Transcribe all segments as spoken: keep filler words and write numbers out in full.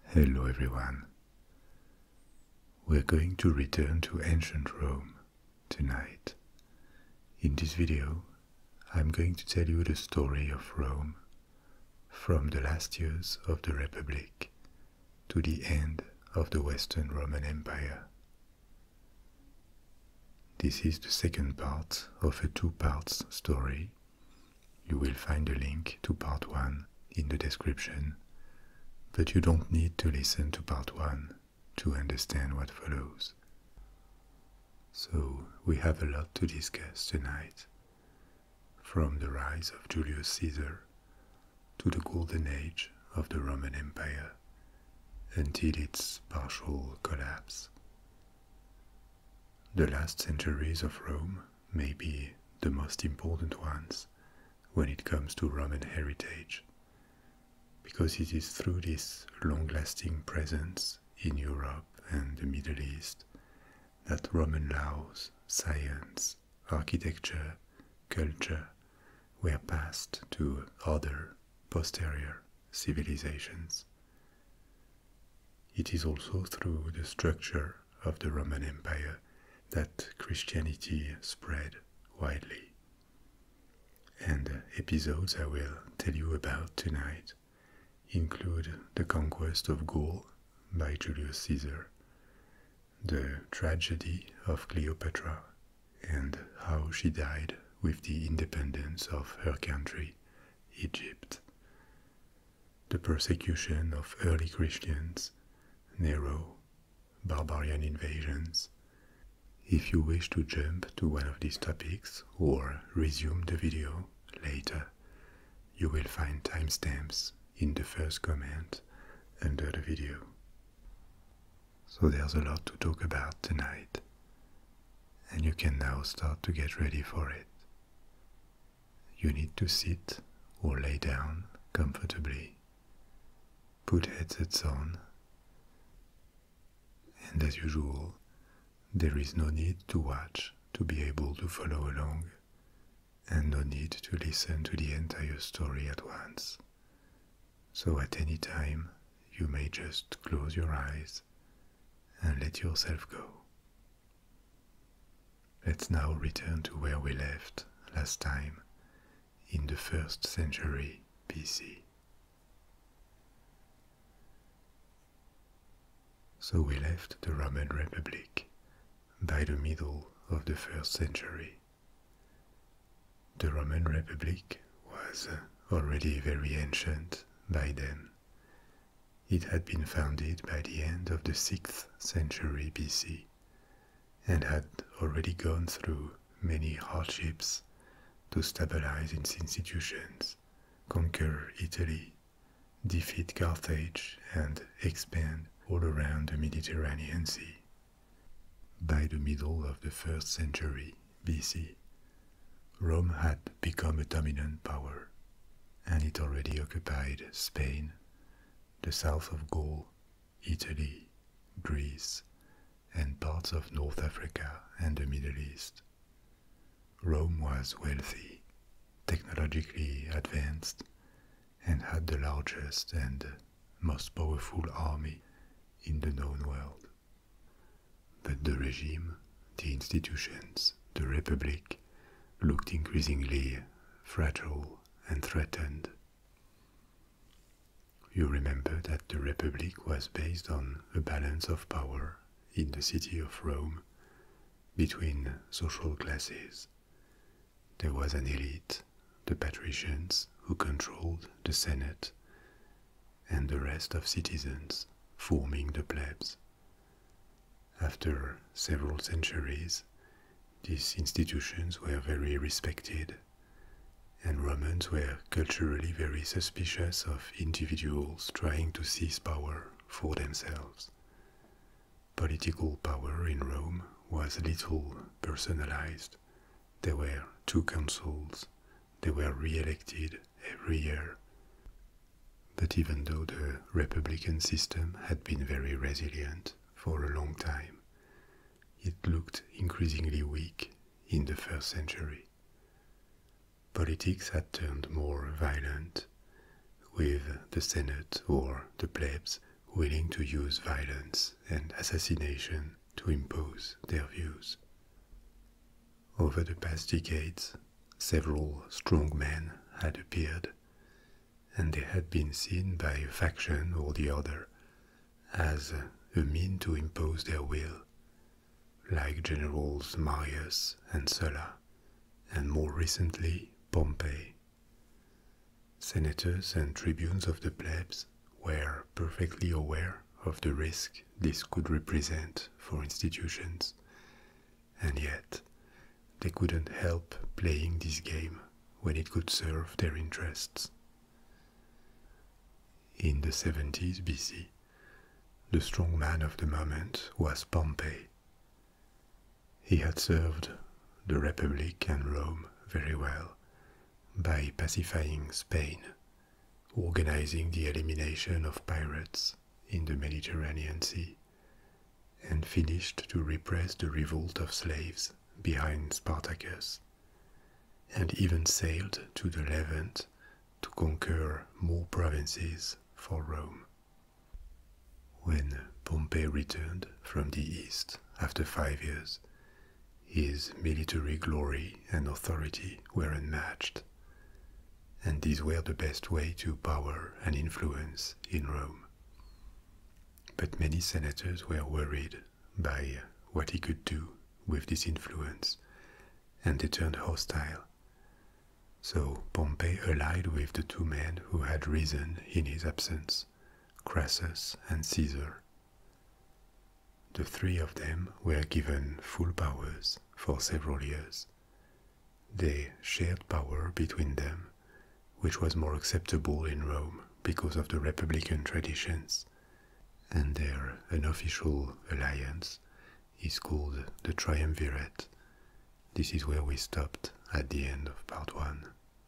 Hello everyone. We're going to return to ancient Rome tonight. In this video, I'm going to tell you the story of Rome from the last years of the Republic to the end of the Western Roman Empire. This is the second part of a two-parts story. You will find a link to part one in the description, but you don't need to listen to part one to understand what follows. So we have a lot to discuss tonight, from the rise of Julius Caesar to the golden age of the Roman Empire until its partial collapse. The last centuries of Rome may be the most important ones when it comes to Roman heritage, because it is through this long-lasting presence in Europe and the Middle East that Roman laws, science, architecture, culture were passed to other posterior civilizations. It is also through the structure of the Roman Empire that Christianity spread widely. And episodes I will tell you about tonight include the conquest of Gaul by Julius Caesar, the tragedy of Cleopatra and how she died with the independence of her country, Egypt, the persecution of early Christians, Nero, barbarian invasions. If you wish to jump to one of these topics or resume the video later, you will find timestamps in the first comment under the video. So there's a lot to talk about tonight, and you can now start to get ready for it. You need to sit or lay down comfortably, put headsets on, and as usual, there is no need to watch to be able to follow along, and no need to listen to the entire story at once. So at any time, you may just close your eyes and let yourself go. Let's now return to where we left last time, in the first century B C. So we left the Roman Republic by the middle of the first century. The Roman Republic was already very ancient by then. It had been founded by the end of the sixth century B C and had already gone through many hardships to stabilize its institutions, conquer Italy, defeat Carthage, and expand all around the Mediterranean Sea. By the middle of the first century B C, Rome had become a dominant power, and it already occupied Spain, the south of Gaul, Italy, Greece, and parts of North Africa and the Middle East. Rome was wealthy, technologically advanced, and had the largest and most powerful army in the known world. But the regime, the institutions, the Republic looked increasingly fragile and threatened. You remember that the Republic was based on a balance of power in the city of Rome between social classes. There was an elite, the patricians, who controlled the Senate, and the rest of citizens forming the plebs. After several centuries, these institutions were very respected, and Romans were culturally very suspicious of individuals trying to seize power for themselves. Political power in Rome was little personalized. There were two consuls, they were re-elected every year. But even though the republican system had been very resilient for a long time, it looked increasingly weak in the first century. Politics had turned more violent, with the Senate or the plebs willing to use violence and assassination to impose their views. Over the past decades, several strong men had appeared, and they had been seen by a faction or the other as a mean to impose their will, like Generals Marius and Sulla, and more recently Pompey. Senators and tribunes of the plebs were perfectly aware of the risk this could represent for institutions, and yet they couldn't help playing this game when it could serve their interests. In the seventies B C, the strong man of the moment was Pompey. He had served the Republic and Rome very well by pacifying Spain, organizing the elimination of pirates in the Mediterranean Sea, and finished to repress the revolt of slaves behind Spartacus, and even sailed to the Levant to conquer more provinces for Rome. When Pompey returned from the east after five years, his military glory and authority were unmatched, and these were the best way to power and influence in Rome. But many senators were worried by what he could do with this influence, and they turned hostile. So Pompey allied with the two men who had risen in his absence, Crassus and Caesar. The three of them were given full powers for several years. They shared power between them, which was more acceptable in Rome because of the republican traditions, and their unofficial alliance is called the Triumvirate. This is where we stopped at the end of part one.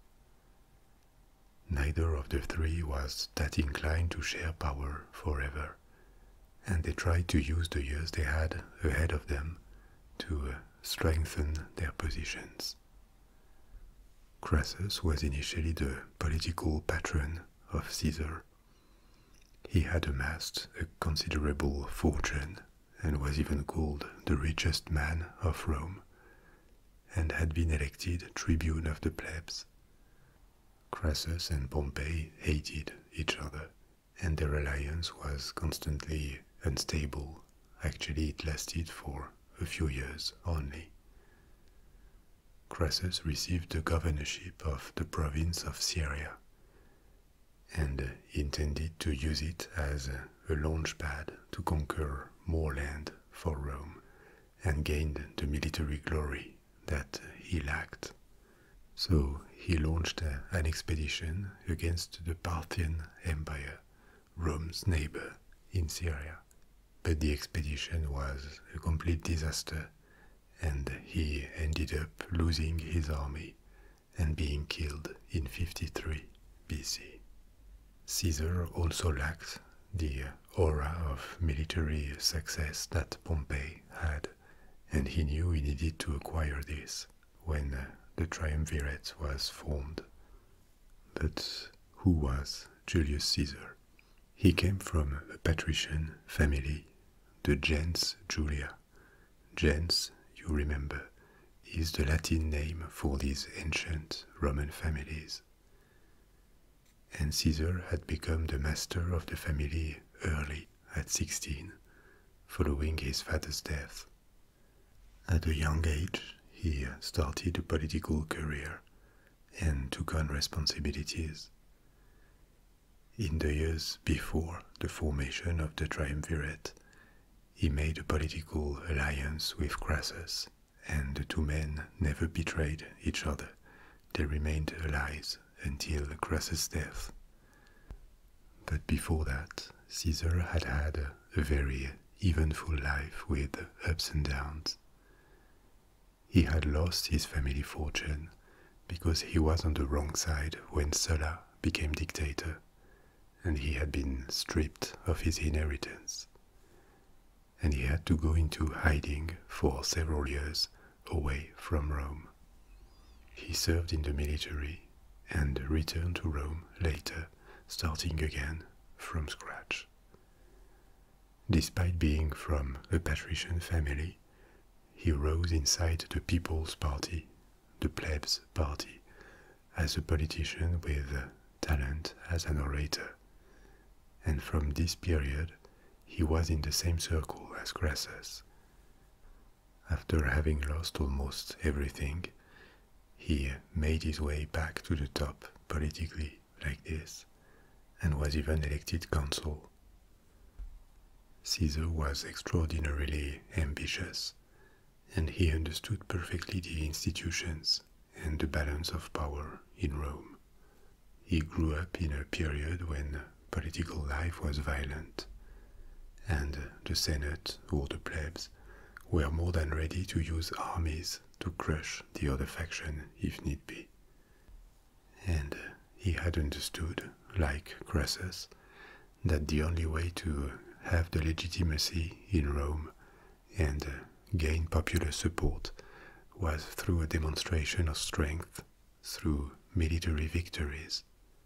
Neither of the three was that inclined to share power forever, and they tried to use the years they had ahead of them to strengthen their positions. Crassus was initially the political patron of Caesar. He had amassed a considerable fortune and was even called the richest man of Rome, and had been elected tribune of the plebs. Crassus and Pompey hated each other, and their alliance was constantly unstable. Actually, it lasted for a few years only. Crassus received the governorship of the province of Syria, and intended to use it as a launchpad to conquer more land for Rome and gain the military glory that he lacked. So he launched an expedition against the Parthian Empire, Rome's neighbor in Syria. But the expedition was a complete disaster, and he ended up losing his army and being killed in fifty-three B C. Caesar also lacked the aura of military success that Pompey had, and he knew he needed to acquire this when the Triumvirate was formed. But who was Julius Caesar? He came from a patrician family, the gens Julia. Gens, you remember, is the Latin name for these ancient Roman families. And Caesar had become the master of the family early, at sixteen, following his father's death. At a young age, he started a political career and took on responsibilities. In the years before the formation of the Triumvirate, he made a political alliance with Crassus, and the two men never betrayed each other. They remained allies until Crassus' death. But before that, Caesar had had a very eventful life with ups and downs. He had lost his family fortune because he was on the wrong side when Sulla became dictator, and he had been stripped of his inheritance. And he had to go into hiding for several years away from Rome. He served in the military and returned to Rome later, starting again from scratch. Despite being from a patrician family, he rose inside the People's Party, the Plebs Party, as a politician with talent as an orator. And from this period, he was in the same circle as Crassus. After having lost almost everything, he made his way back to the top politically like this, and was even elected consul. Caesar was extraordinarily ambitious, and he understood perfectly the institutions and the balance of power in Rome. He grew up in a period when political life was violent, and the Senate or the plebs were more than ready to use armies to crush the other faction if need be. And he had understood, like Crassus, that the only way to have the legitimacy in Rome and gain popular support was through a demonstration of strength, through military victories.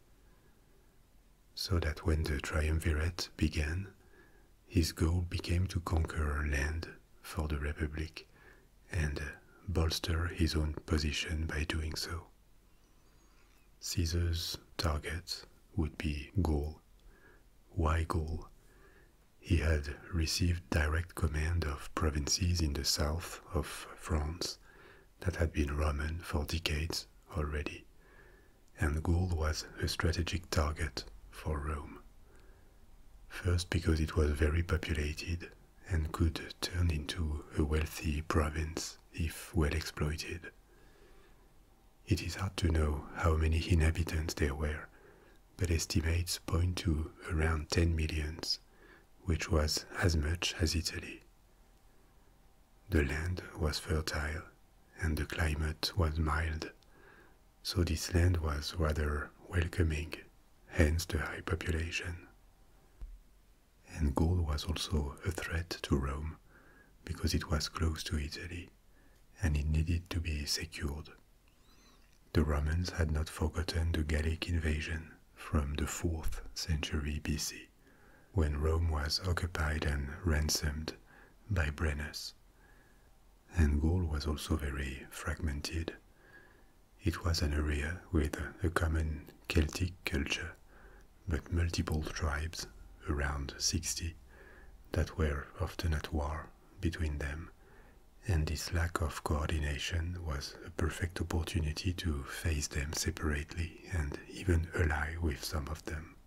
So that when the triumvirate began, his goal became to conquer land for the Republic and bolster his own position by doing so. Caesar's target would be Gaul. Why Gaul? He had received direct command of provinces in the south of France that had been Roman for decades already, and Gaul was a strategic target for Rome. First because it was very populated and could turn into a wealthy province if well exploited. It is hard to know how many inhabitants there were, but estimates point to around ten millions, which was as much as Italy. The land was fertile and the climate was mild, so this land was rather welcoming, hence the high population. And Gaul was also a threat to Rome because it was close to Italy and it needed to be secured. The Romans had not forgotten the Gallic invasion from the fourth century B C, when Rome was occupied and ransomed by Brennus. And Gaul was also very fragmented. It was an area with a common Celtic culture, but multiple tribes, around sixty, that were often at war between them, and this lack of coordination was a perfect opportunity to face them separately and even ally with some of them.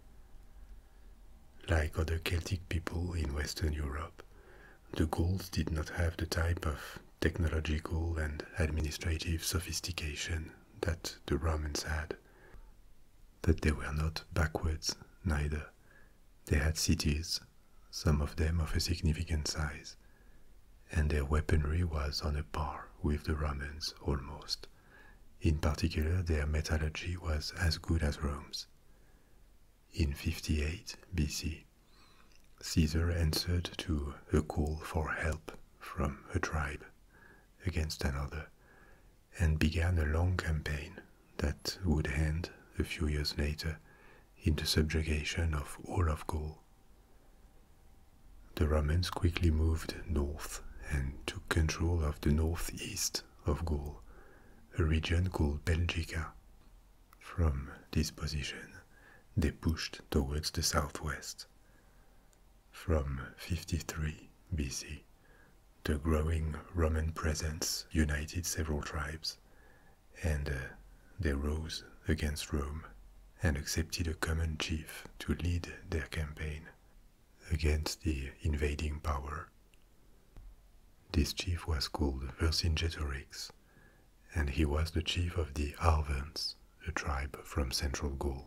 Like other Celtic people in Western Europe, the Gauls did not have the type of technological and administrative sophistication that the Romans had. But they were not backwards neither. They had cities, some of them of a significant size, and their weaponry was on a par with the Romans almost. In particular, their metallurgy was as good as Rome's. In fifty-eight B C, Caesar answered to a call for help from a tribe against another, and began a long campaign that would end a few years later in the subjugation of all of Gaul. The Romans quickly moved north and took control of the northeast of Gaul, a region called Belgica. From this position, they pushed towards the southwest. From fifty-three B C, the growing Roman presence united several tribes, and uh, they rose against Rome and accepted a common chief to lead their campaign against the invading power. This chief was called Vercingetorix, and he was the chief of the Arverns, a tribe from central Gaul.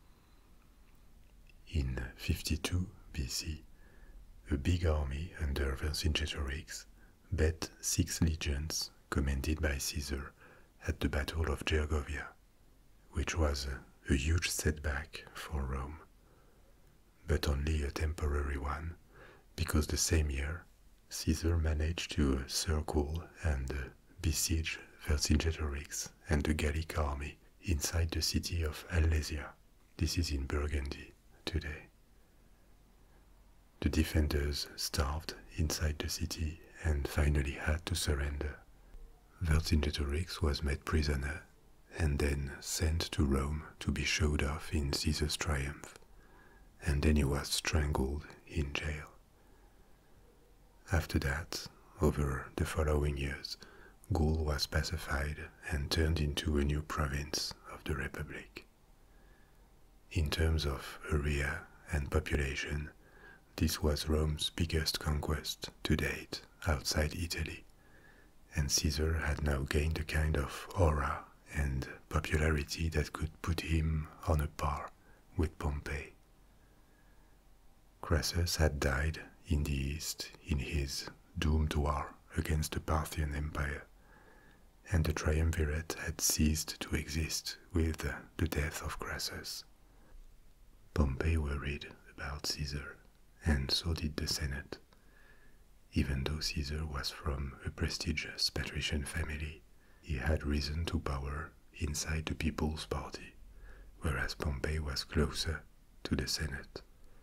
In fifty-two B C, a big army under Vercingetorix bet six legions commanded by Caesar at the Battle of Gergovia, which was a, a huge setback for Rome, but only a temporary one, because the same year Caesar managed to circle and besiege Vercingetorix and the Gallic army inside the city of Alesia. This is in Burgundy today. The defenders starved inside the city and finally had to surrender. Vercingetorix was made prisoner and then sent to Rome to be showed off in Caesar's triumph, and then he was strangled in jail. After that, over the following years, Gaul was pacified and turned into a new province of the Republic. In terms of area and population, this was Rome's biggest conquest to date outside Italy, and Caesar had now gained a kind of aura and popularity that could put him on a par with Pompey. Crassus had died in the east in his doomed war against the Parthian Empire, and the triumvirate had ceased to exist with the death of Crassus. Pompey worried about Caesar, and so did the Senate. Even though Caesar was from a prestigious patrician family, he had risen to power inside the People's Party, whereas Pompey was closer to the Senate.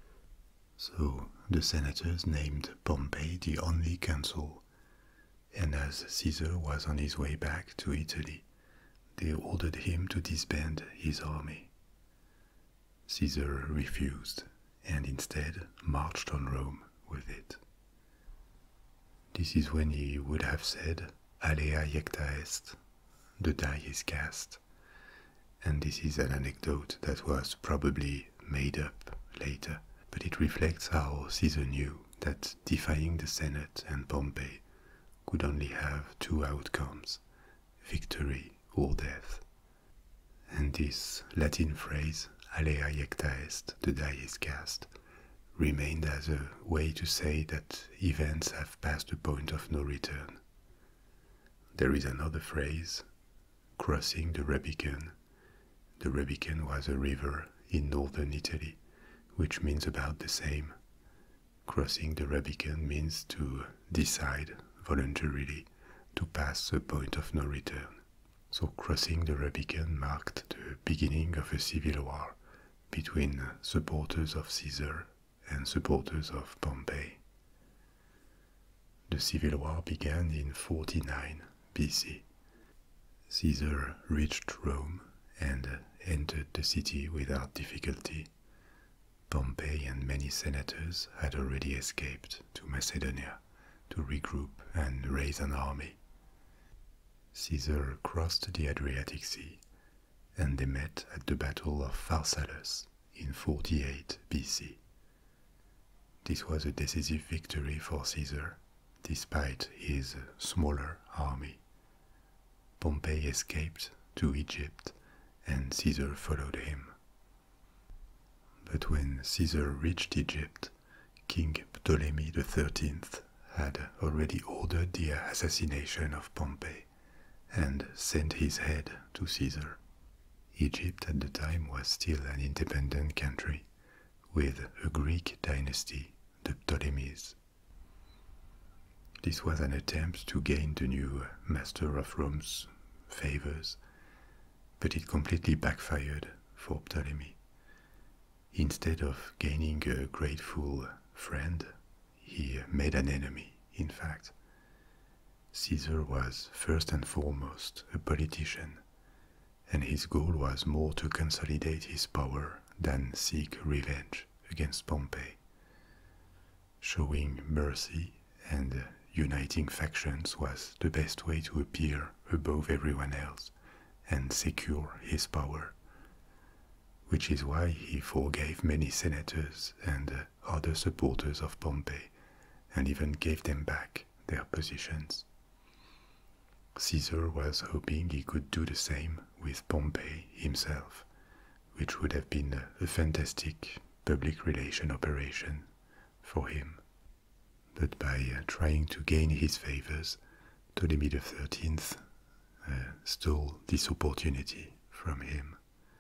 So the senators named Pompey the only consul, and as Caesar was on his way back to Italy, they ordered him to disband his army. Caesar refused, and instead marched on Rome with it. This is when he would have said, Alea iecta est, the die is cast, and this is an anecdote that was probably made up later, but it reflects how Caesar knew that defying the Senate and Pompey could only have two outcomes, victory or death. And this Latin phrase, Alea iecta est, the die is cast, remained as a way to say that events have passed the point of no return. There is another phrase, crossing the Rubicon. The Rubicon was a river in northern Italy, which means about the same. Crossing the Rubicon means to decide voluntarily to pass a point of no return. So crossing the Rubicon marked the beginning of a civil war between supporters of Caesar and supporters of Pompey. The civil war began in forty-nine B C. Caesar reached Rome and entered the city without difficulty. Pompey and many senators had already escaped to Macedonia to regroup and raise an army. Caesar crossed the Adriatic Sea, and they met at the Battle of Pharsalus in forty-eight B C. This was a decisive victory for Caesar, despite his smaller army. Pompey escaped to Egypt, and Caesar followed him. But when Caesar reached Egypt, King Ptolemy the thirteenth had already ordered the assassination of Pompey and sent his head to Caesar. Egypt at the time was still an independent country, with a Greek dynasty, the Ptolemies. This was an attempt to gain the new master of Rome's favors, but it completely backfired for Ptolemy. Instead of gaining a grateful friend, he made an enemy, in fact. Caesar was first and foremost a politician, and his goal was more to consolidate his power than seek revenge against Pompey. Showing mercy and uniting factions was the best way to appear above everyone else and secure his power, which is why he forgave many senators and other supporters of Pompey and even gave them back their positions. Caesar was hoping he could do the same with Pompey himself, which would have been a fantastic public relation operation for him. But by trying to gain his favors, Ptolemy the thirteenth uh, stole this opportunity from him.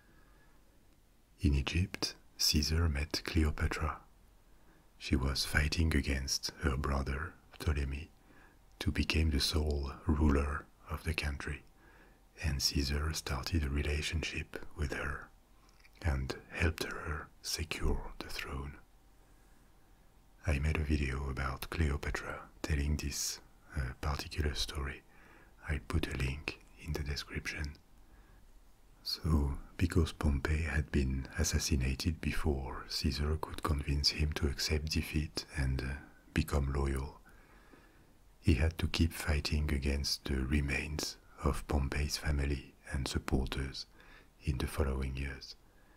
In Egypt, Caesar met Cleopatra. She was fighting against her brother Ptolemy to become the sole ruler of the country, and Caesar started a relationship with her and helped her secure the throne. I made a video about Cleopatra telling this uh, particular story. I'll put a link in the description. So, because Pompey had been assassinated before Caesar could convince him to accept defeat and uh, become loyal, he had to keep fighting against the remains of Pompey's family and supporters in the following years.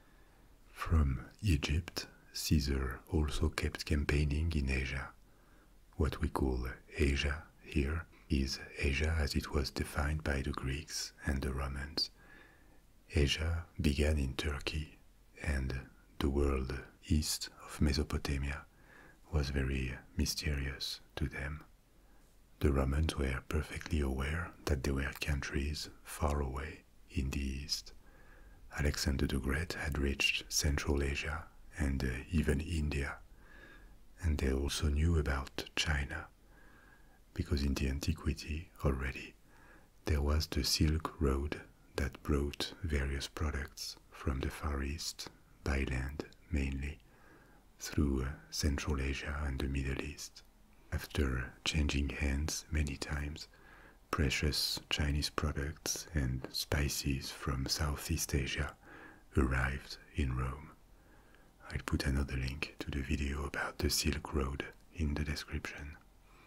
From Egypt, Caesar also kept campaigning in Asia. What we call Asia here is Asia as it was defined by the Greeks and the Romans. Asia began in Turkey, and the world east of Mesopotamia was very mysterious to them. The Romans were perfectly aware that there were countries far away in the east. Alexander the Great had reached Central Asia and uh, even India, and they also knew about China, because in the antiquity already there was the Silk Road that brought various products from the Far East by land mainly through uh, Central Asia and the Middle East. After changing hands many times, precious Chinese products and spices from Southeast Asia arrived in Rome. I'll put another link to the video about the Silk Road in the description.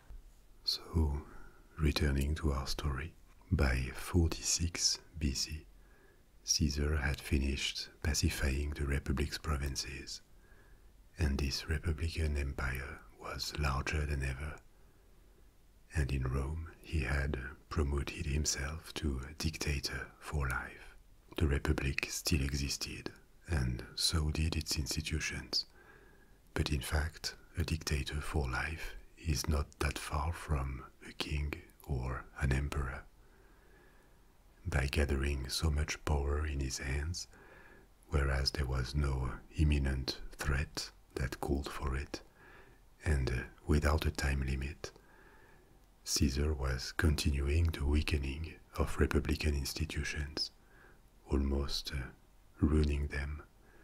So, returning to our story, by forty-six B C, Caesar had finished pacifying the Republic's provinces, and this Republican empire was larger than ever. And in Rome he had promoted himself to a dictator for life. The Republic still existed, and so did its institutions. But in fact, a dictator for life is not that far from a king or an emperor. By gathering so much power in his hands, whereas there was no imminent threat that called for it, and uh, without a time limit, Caesar was continuing the weakening of republican institutions, almost uh, ruining them.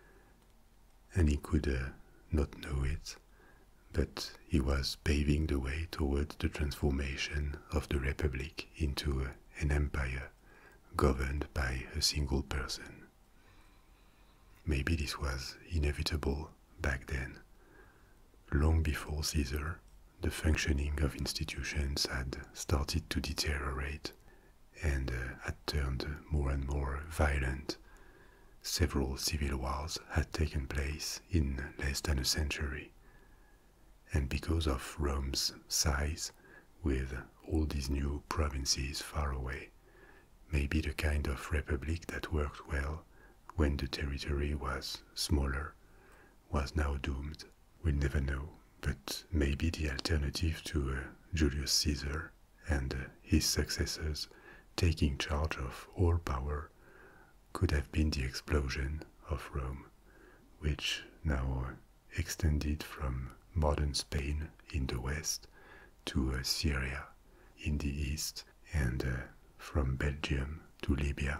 And he could uh, not know it, but he was paving the way towards the transformation of the Republic into uh, an empire governed by a single person. Maybe this was inevitable back then. Long before Caesar, the functioning of institutions had started to deteriorate and uh, had turned more and more violent. Several civil wars had taken place in less than a century. And because of Rome's size, with all these new provinces far away, maybe the kind of republic that worked well when the territory was smaller was now doomed. We'll never know, but maybe the alternative to uh, Julius Caesar and uh, his successors taking charge of all power could have been the explosion of Rome, which now uh, extended from modern Spain in the west to uh, Syria in the east, and uh, from Belgium to Libya.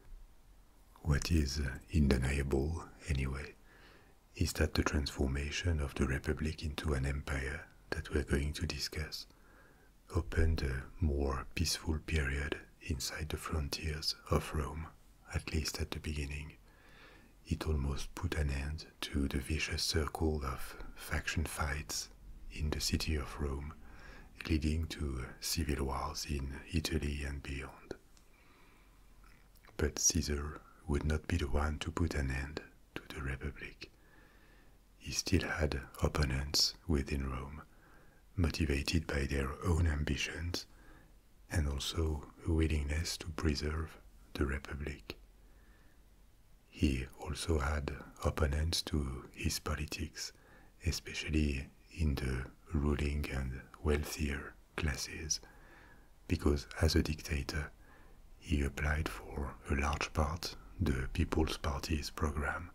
What is uh, undeniable, anyway, is that the transformation of the Republic into an empire that we're going to discuss opened a more peaceful period inside the frontiers of Rome, at least at the beginning. It almost put an end to the vicious circle of faction fights in the city of Rome, leading to civil wars in Italy and beyond. But Caesar would not be the one to put an end to the Republic. He still had opponents within Rome, motivated by their own ambitions and also a willingness to preserve the Republic. He also had opponents to his politics, especially in the ruling and wealthier classes, because as a dictator he applied for a large part the People's Party's program.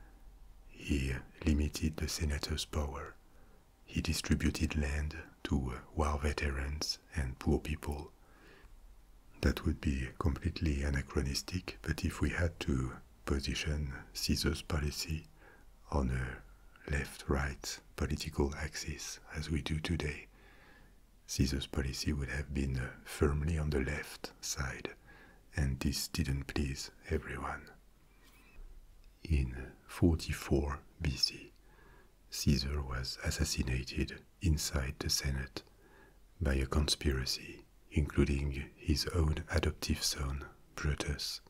He limited the senators' power. He distributed land to war veterans and poor people. That would be completely anachronistic, but if we had to position Caesar's policy on a left-right political axis as we do today. Caesar's policy would have been uh, firmly on the left side, and this didn't please everyone. In forty-four B C, Caesar was assassinated inside the Senate by a conspiracy including his own adoptive son, Brutus.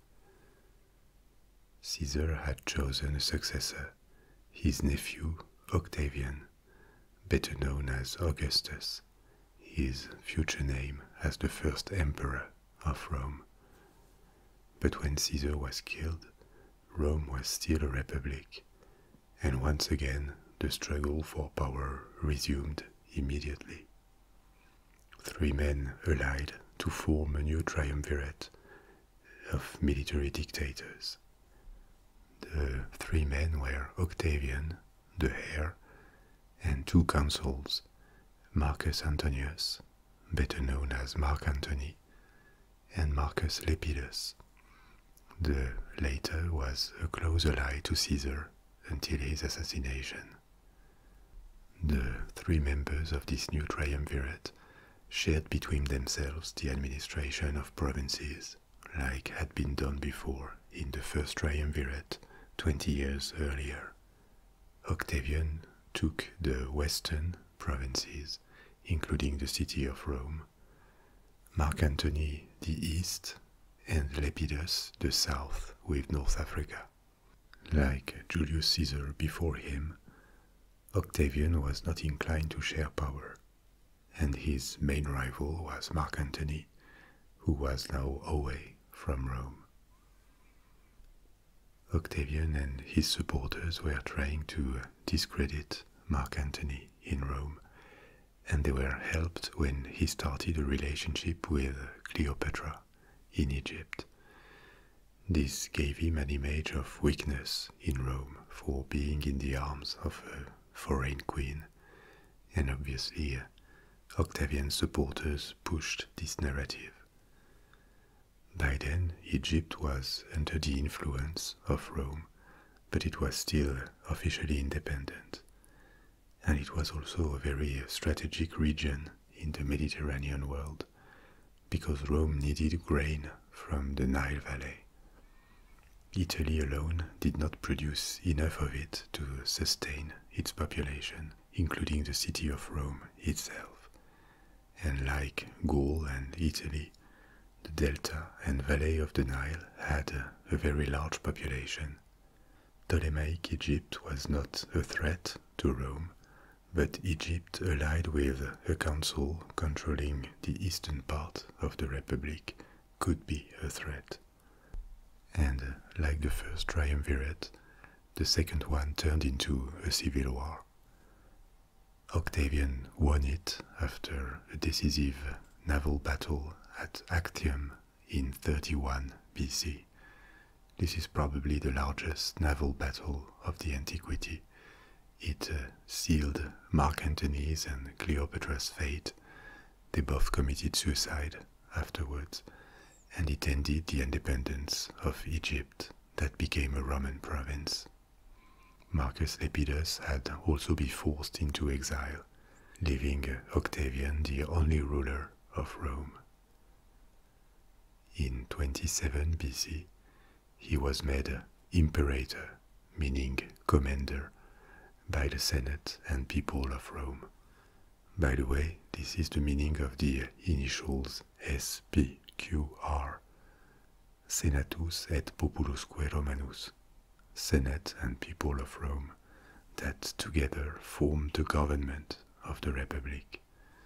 Caesar had chosen a successor, his nephew Octavian, better known as Augustus, his future name as the first emperor of Rome. But when Caesar was killed, Rome was still a republic, and once again the struggle for power resumed immediately. Three men allied to form a new triumvirate of military dictators. The three men were Octavian, the heir, and two consuls, Marcus Antonius, better known as Mark Antony, and Marcus Lepidus. The latter was a close ally to Caesar until his assassination. The three members of this new triumvirate shared between themselves the administration of provinces, like had been done before in the first triumvirate twenty years earlier. Octavian took the western provinces, including the city of Rome, Mark Antony the east, and Lepidus the south with North Africa. Like Julius Caesar before him, Octavian was not inclined to share power, and his main rival was Mark Antony, who was now away from Rome. Octavian and his supporters were trying to discredit Mark Antony in Rome, and they were helped when he started a relationship with Cleopatra in Egypt. This gave him an image of weakness in Rome for being in the arms of a foreign queen, and obviously Octavian's supporters pushed this narrative. By then, Egypt was under the influence of Rome, but it was still officially independent, and it was also a very strategic region in the Mediterranean world, because Rome needed grain from the Nile Valley. Italy alone did not produce enough of it to sustain its population, including the city of Rome itself. And like Gaul and Italy, the delta and valley of the Nile had a very large population. Ptolemaic Egypt was not a threat to Rome, but Egypt allied with a council controlling the eastern part of the Republic could be a threat. And like the first triumvirate, the second one turned into a civil war. Octavian won it after a decisive naval battle at Actium in thirty-one B C. This is probably the largest naval battle of the antiquity. It uh, sealed Mark Antony's and Cleopatra's fate. They both committed suicide afterwards, and it ended the independence of Egypt that became a Roman province. Marcus Lepidus had also been forced into exile, leaving Octavian the only ruler of Rome. In twenty-seven B C, he was made imperator, meaning commander, by the Senate and people of Rome. By the way, this is the meaning of the initials S P Q R, Senatus et Populusque Romanus, Senate and people of Rome, that together formed the government of the Republic.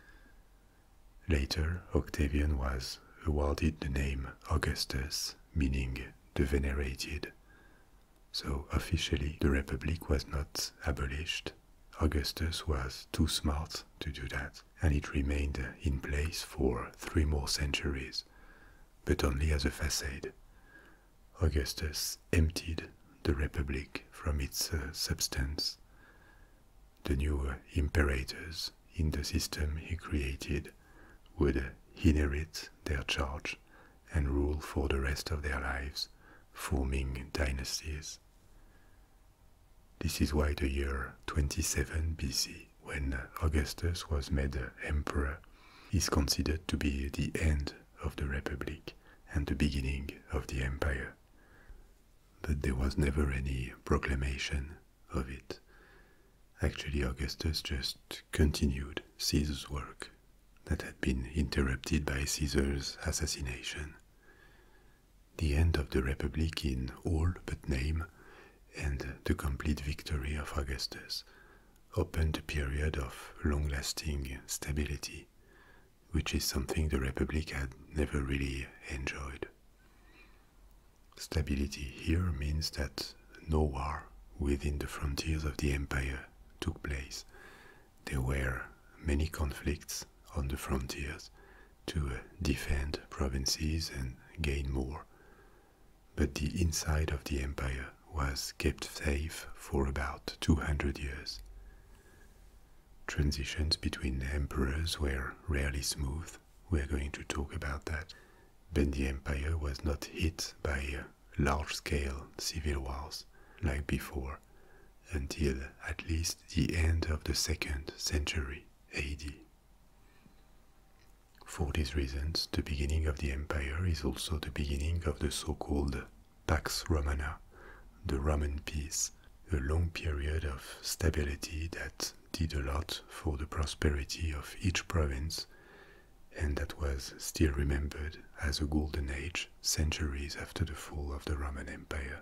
Later, Octavian was awarded the name Augustus, meaning the venerated. So officially the Republic was not abolished. Augustus was too smart to do that, and it remained in place for three more centuries, but only as a facade. Augustus emptied the Republic from its uh, substance. The new uh, imperators in the system he created would uh, inherit their charge and rule for the rest of their lives, forming dynasties. This is why the year twenty-seven B C, when Augustus was made emperor, is considered to be the end of the Republic and the beginning of the empire. But there was never any proclamation of it. Actually, Augustus just continued Caesar's work that had been interrupted by Caesar's assassination. The end of the Republic in all but name and the complete victory of Augustus opened a period of long-lasting stability, which is something the Republic had never really enjoyed. Stability here means that no war within the frontiers of the empire took place. There were many conflicts on the frontiers to defend provinces and gain more, but the inside of the empire was kept safe for about two hundred years. Transitions between emperors were rarely smooth, we're going to talk about that, but the empire was not hit by large-scale civil wars like before until at least the end of the second century A D. For these reasons, the beginning of the empire is also the beginning of the so-called Pax Romana, the Roman peace, a long period of stability that did a lot for the prosperity of each province and that was still remembered as a golden age centuries after the fall of the Roman Empire.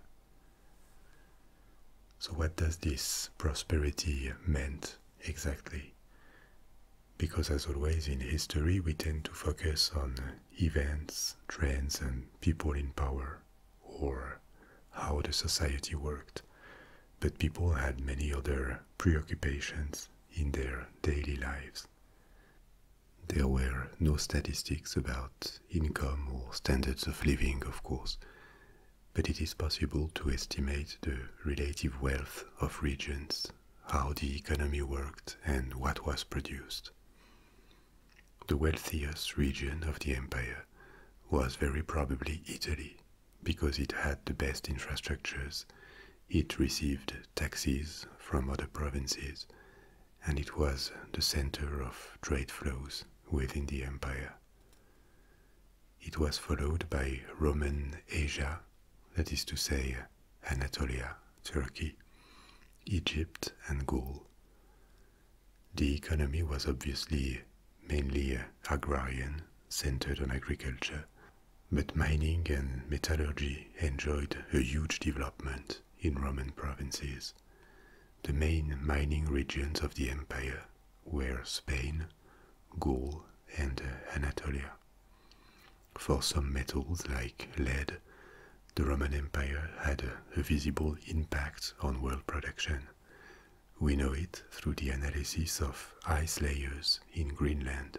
So what does this prosperity meant exactly? Because as always in history we tend to focus on events, trends and people in power, or how the society worked, but people had many other preoccupations in their daily lives. There were no statistics about income or standards of living, of course, but it is possible to estimate the relative wealth of regions, how the economy worked and what was produced. The wealthiest region of the empire was very probably Italy, because it had the best infrastructures, it received taxes from other provinces, and it was the center of trade flows within the empire. It was followed by Roman Asia, that is to say Anatolia, Turkey, Egypt and Gaul. The economy was obviously mainly agrarian, centered on agriculture, but mining and metallurgy enjoyed a huge development in Roman provinces. The main mining regions of the empire were Spain, Gaul and Anatolia. For some metals like lead, the Roman Empire had a, a visible impact on world production. We know it through the analysis of ice layers in Greenland.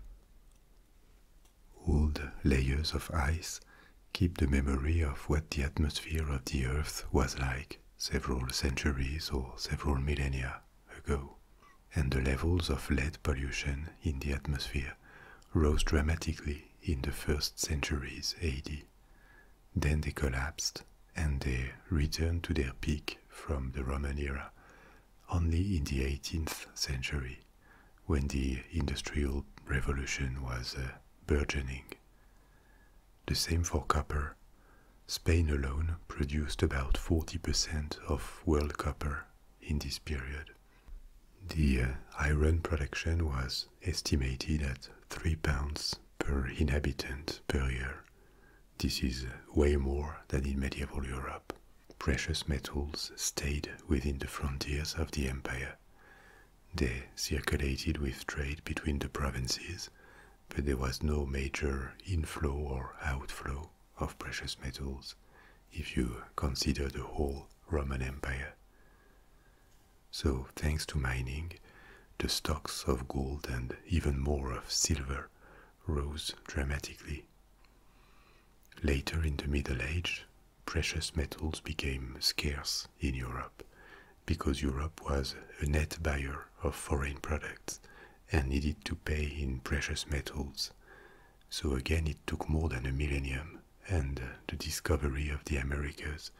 Old layers of ice keep the memory of what the atmosphere of the Earth was like several centuries or several millennia ago, and the levels of lead pollution in the atmosphere rose dramatically in the first centuries A D. Then they collapsed and they returned to their peak from the Roman era only in the eighteenth century, when the Industrial Revolution was uh, burgeoning. The same for copper. Spain alone produced about forty percent of world copper in this period. The uh, iron production was estimated at three pounds per inhabitant per year. This is way more than in medieval Europe. Precious metals stayed within the frontiers of the empire. They circulated with trade between the provinces, but there was no major inflow or outflow of precious metals if you consider the whole Roman Empire. So, thanks to mining, the stocks of gold and even more of silver rose dramatically. Later in the Middle Age, precious metals became scarce in Europe because Europe was a net buyer of foreign products and needed to pay in precious metals. So again it took more than a millennium and the discovery of the Americas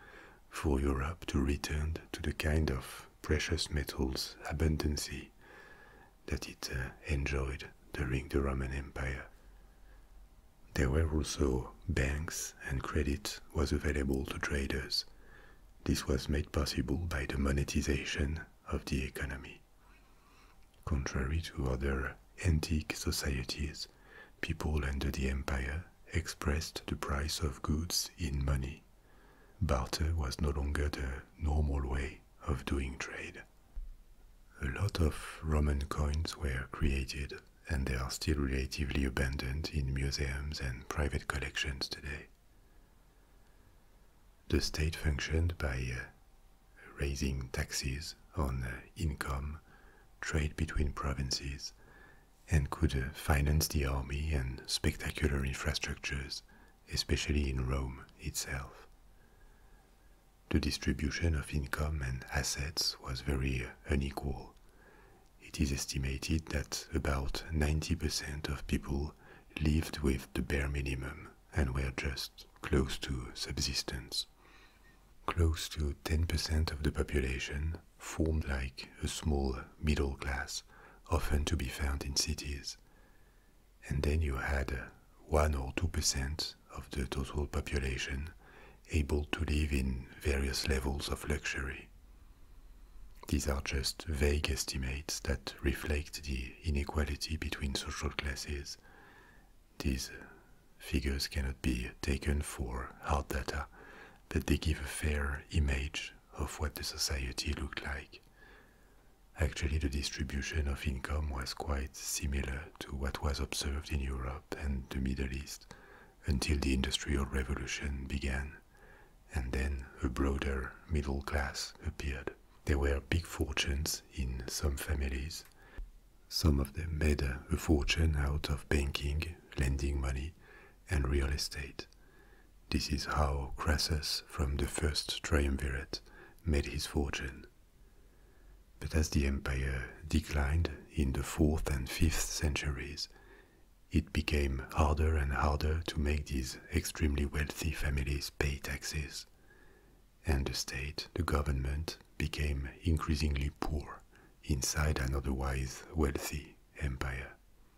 for Europe to return to the kind of precious metals abundancy that it uh, enjoyed during the Roman Empire. There were also banks, and credit was available to traders. This was made possible by the monetization of the economy. Contrary to other antique societies, people under the empire expressed the price of goods in money. Barter was no longer the normal way of doing trade. A lot of Roman coins were created, and they are still relatively abundant in museums and private collections today. The state functioned by uh, raising taxes on uh, income, trade between provinces, and could uh, finance the army and spectacular infrastructures, especially in Rome itself. The distribution of income and assets was very uh, unequal. It is estimated that about ninety percent of people lived with the bare minimum and were just close to subsistence. Close to ten percent of the population formed like a small middle class, often to be found in cities. And then you had one or two percent of the total population able to live in various levels of luxury. These are just vague estimates that reflect the inequality between social classes. These figures cannot be taken for hard data, but they give a fair image of what the society looked like. Actually, the distribution of income was quite similar to what was observed in Europe and the Middle East until the Industrial Revolution began, and then a broader middle class appeared. There were big fortunes in some families. Some of them made a fortune out of banking, lending money, and real estate. This is how Crassus from the first triumvirate made his fortune. But as the empire declined in the fourth and fifth centuries, it became harder and harder to make these extremely wealthy families pay taxes, and the state, the government, became increasingly poor inside an otherwise wealthy empire.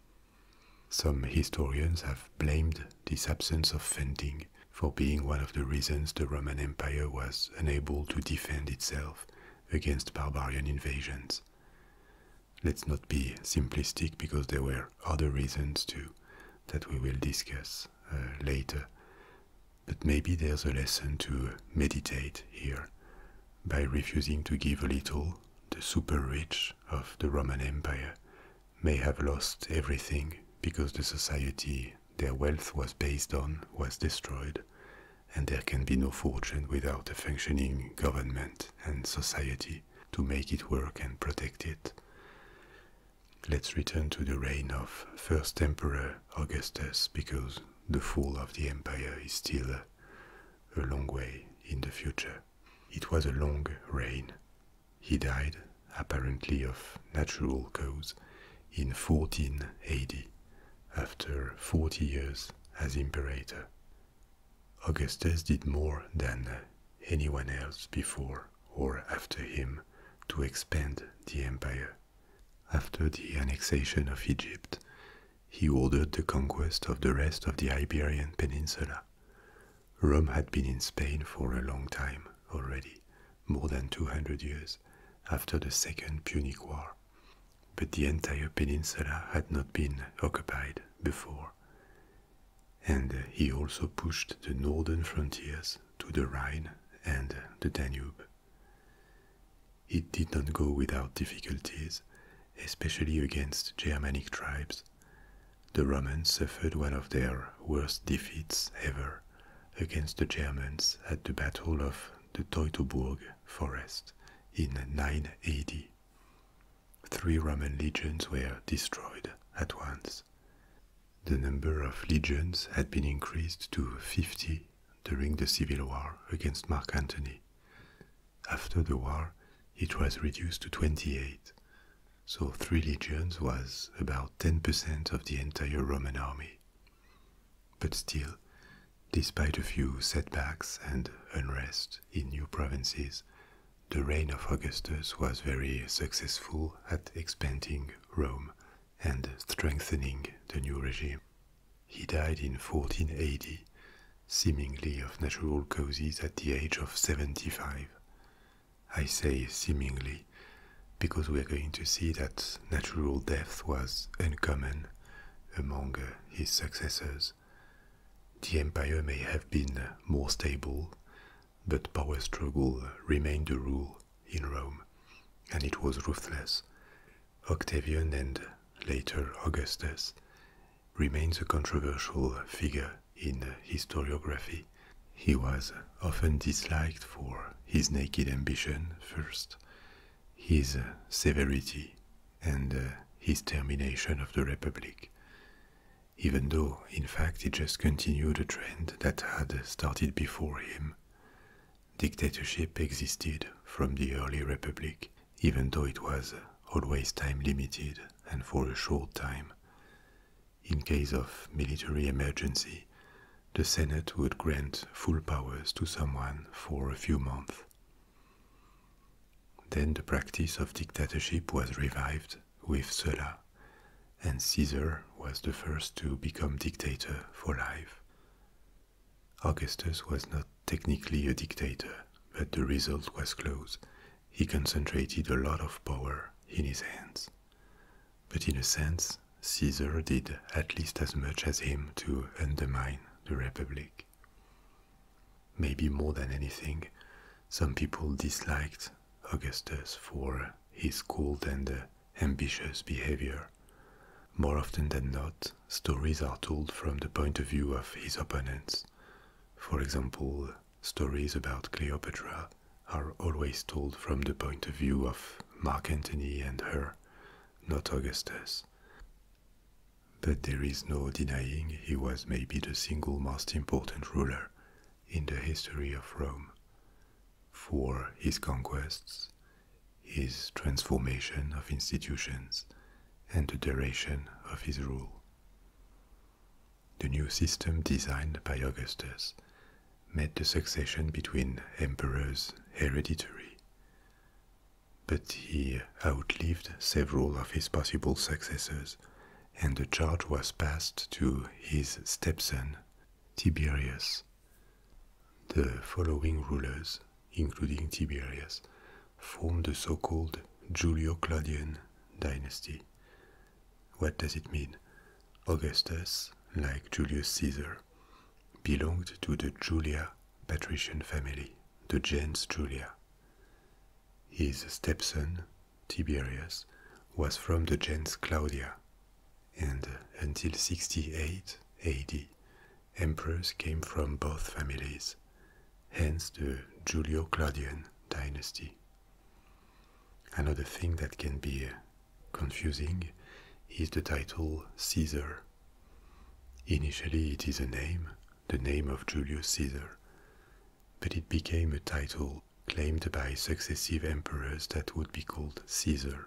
Some historians have blamed this absence of funding for being one of the reasons the Roman Empire was unable to defend itself against barbarian invasions. Let's not be simplistic, because there were other reasons too that we will discuss uh, later. But maybe there's a lesson to meditate here. By refusing to give a little, the super rich of the Roman Empire may have lost everything because the society their wealth was based on was destroyed, and there can be no fortune without a functioning government and society to make it work and protect it. Let's return to the reign of first Emperor Augustus, because the fall of the empire is still a, a long way in the future. It was a long reign. He died, apparently of natural cause, in fourteen A D, after forty years as imperator. Augustus did more than anyone else before or after him to expand the empire. After the annexation of Egypt, he ordered the conquest of the rest of the Iberian Peninsula. Rome had been in Spain for a long time already, more than two hundred years after the Second Punic War, but the entire peninsula had not been occupied before. And he also pushed the northern frontiers to the Rhine and the Danube. It did not go without difficulties, especially against Germanic tribes. The Romans suffered one of their worst defeats ever against the Germans at the Battle of the Teutoburg Forest in nine A D. Three Roman legions were destroyed at once. The number of legions had been increased to fifty during the civil war against Mark Antony. After the war, it was reduced to twenty-eight, so three legions was about ten percent of the entire Roman army. But still, Despite a few setbacks and unrest in new provinces, the reign of Augustus was very successful at expanding Rome and strengthening the new regime. He died in fourteen eighty, seemingly of natural causes at the age of seventy-five. I say seemingly because we are going to see that natural death was uncommon among his successors. The empire may have been more stable, but power struggle remained the rule in Rome, and it was ruthless. Octavian and later Augustus remains a controversial figure in historiography. He was often disliked for his naked ambition first, his severity, and uh, his termination of the Republic, even though in fact he just continued a trend that had started before him. Dictatorship existed from the early Republic, even though it was always time limited and for a short time. In case of military emergency, the Senate would grant full powers to someone for a few months. Then the practice of dictatorship was revived with Sulla, and Caesar was the first to become dictator for life. Augustus was not technically a dictator, but the result was close. He concentrated a lot of power in his hands. But in a sense, Caesar did at least as much as him to undermine the Republic. Maybe more than anything, some people disliked Augustus for his cold and uh, ambitious behavior. More often than not, stories are told from the point of view of his opponents. For example, stories about Cleopatra are always told from the point of view of Mark Antony and her, not Augustus. But there is no denying he was maybe the single most important ruler in the history of Rome, for his conquests, his transformation of institutions, and the duration of his rule. The new system designed by Augustus made the succession between emperors hereditary, but he outlived several of his possible successors, and the charge was passed to his stepson, Tiberius. The following rulers, including Tiberius, formed the so-called Julio-Claudian dynasty. What does it mean? Augustus, like Julius Caesar, belonged to the Julia patrician family, the gens Julia. His stepson, Tiberius, was from the gens Claudia, and until sixty-eight A D, emperors came from both families, hence the Julio-Claudian dynasty. Another thing that can be confusing is the title Caesar. Initially it is a name, the name of Julius Caesar, but it became a title claimed by successive emperors that would be called Caesar.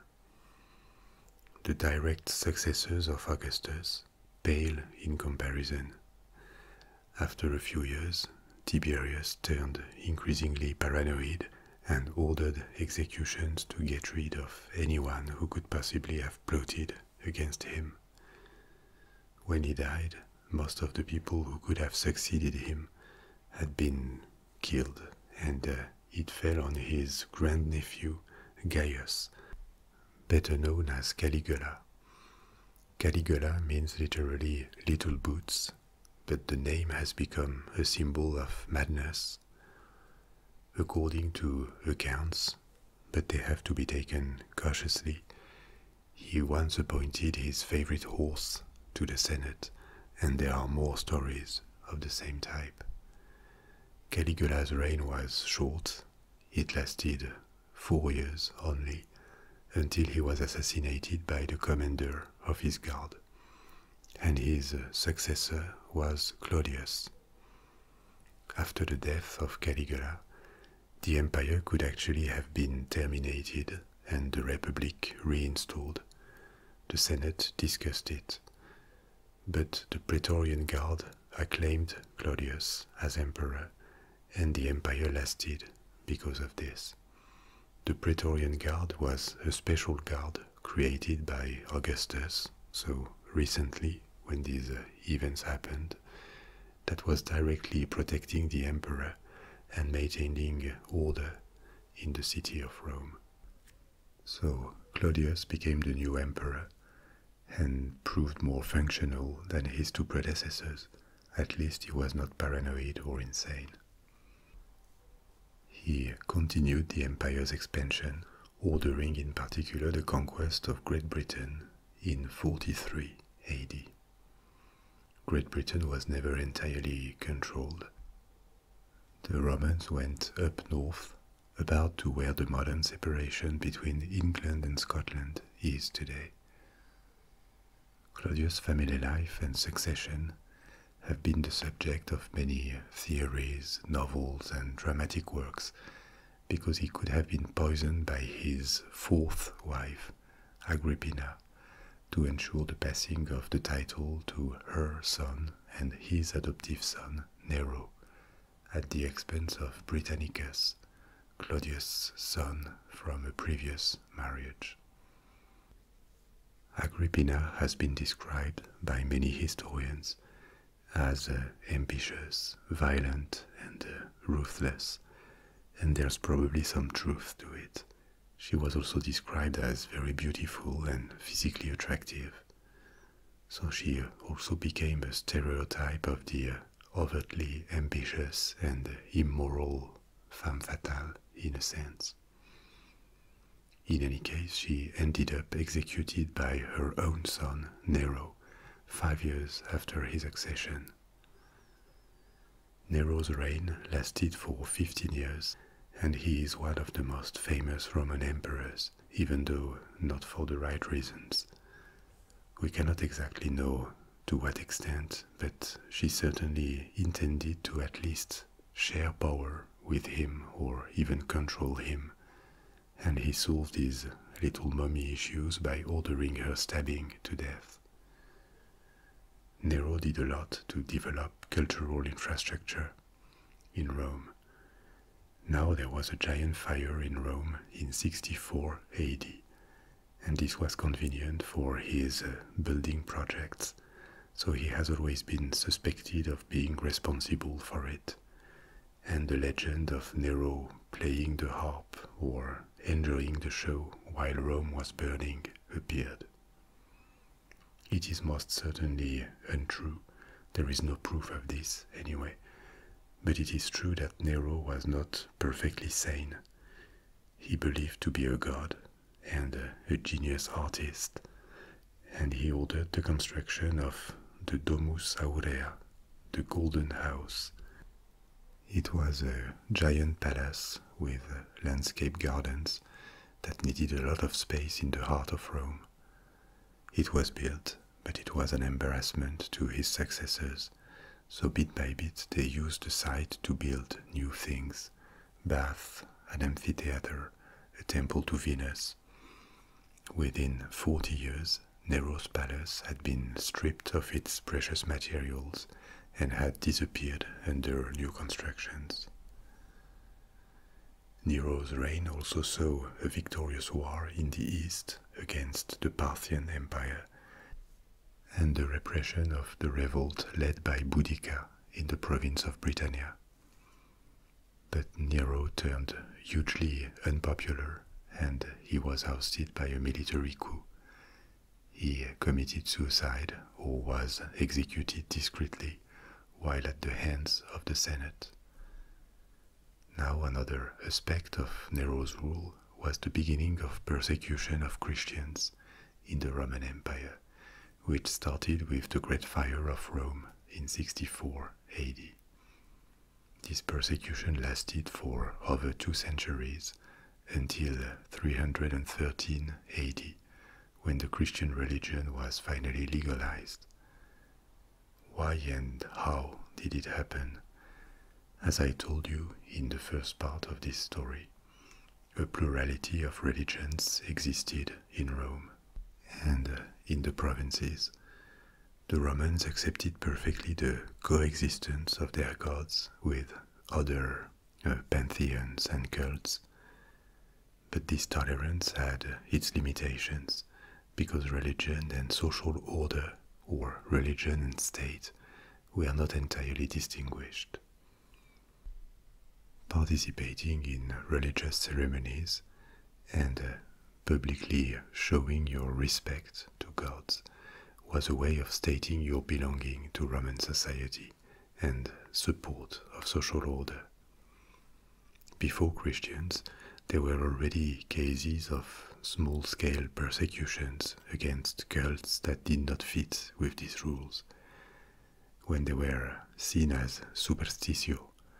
The direct successors of Augustus pale in comparison. After a few years, Tiberius turned increasingly paranoid and ordered executions to get rid of anyone who could possibly have plotted against him. When he died, most of the people who could have succeeded him had been killed, and uh, it fell on his grandnephew Gaius, better known as Caligula. Caligula means literally little boots, but the name has become a symbol of madness. According to accounts, but they have to be taken cautiously, he once appointed his favorite horse to the Senate, and there are more stories of the same type. Caligula's reign was short. It lasted four years only, until he was assassinated by the commander of his guard, and his successor was Claudius. After the death of Caligula, the empire could actually have been terminated and the republic reinstalled. The Senate discussed it, but the Praetorian Guard acclaimed Claudius as emperor, and the empire lasted because of this. The Praetorian Guard was a special guard created by Augustus, so recently, when these uh, events happened, that was directly protecting the emperor and maintaining order in the city of Rome. So Claudius became the new emperor and proved more functional than his two predecessors. At least he was not paranoid or insane. He continued the empire's expansion, ordering in particular the conquest of Great Britain in forty-three A D. Great Britain was never entirely controlled. The Romans went up north, about to where the modern separation between England and Scotland is today. Claudius' family life and succession have been the subject of many theories, novels, and dramatic works, because he could have been poisoned by his fourth wife, Agrippina, to ensure the passing of the title to her son and his adoptive son, Nero, at the expense of Britannicus, Claudius' son from a previous marriage. Agrippina has been described by many historians as uh, ambitious, violent, and uh, ruthless, and there's probably some truth to it. She was also described as very beautiful and physically attractive, so she also became a stereotype of the uh, overtly ambitious and immoral femme fatale in a sense. In any case, she ended up executed by her own son, Nero, five years after his accession. Nero's reign lasted for fifteen years, and he is one of the most famous Roman emperors, even though not for the right reasons. We cannot exactly know to what extent, but she certainly intended to at least share power with him or even control him, and he solved his little mummy issues by ordering her stabbing to death. Nero did a lot to develop cultural infrastructure in Rome. Now there was a giant fire in Rome in sixty-four A D, and this was convenient for his uh, building projects, so he has always been suspected of being responsible for it. And the legend of Nero playing the harp or enjoying the show while Rome was burning appeared. It is most certainly untrue. There is no proof of this anyway. But it is true that Nero was not perfectly sane. He believed to be a god and a genius artist, and he ordered the construction of the Domus Aurea, the Golden House. It was a giant palace with landscape gardens that needed a lot of space in the heart of Rome. It was built, but it was an embarrassment to his successors, so bit by bit they used the site to build new things: baths, an amphitheater, a temple to Venus. Within forty years, Nero's palace had been stripped of its precious materials and had disappeared under new constructions. Nero's reign also saw a victorious war in the east against the Parthian Empire and the repression of the revolt led by Boudica in the province of Britannia. But Nero turned hugely unpopular and he was ousted by a military coup. He committed suicide or was executed discreetly while at the hands of the Senate. Now another aspect of Nero's rule was the beginning of persecution of Christians in the Roman Empire, which started with the Great Fire of Rome in sixty-four A D. This persecution lasted for over two centuries, until three hundred thirteen A D, when the Christian religion was finally legalized. Why and how did it happen? As I told you in the first part of this story, a plurality of religions existed in Rome and in the provinces, The Romans accepted perfectly the coexistence of their gods with other uh, pantheons and cults, but this tolerance had its limitations because religion and social order, or religion and state, were not entirely distinguished. Participating in religious ceremonies and uh, publicly showing your respect to gods was a way of stating your belonging to Roman society and support of social order. Before Christians, there were already cases of small-scale persecutions against cults that did not fit with these rules, when they were seen as superstitio.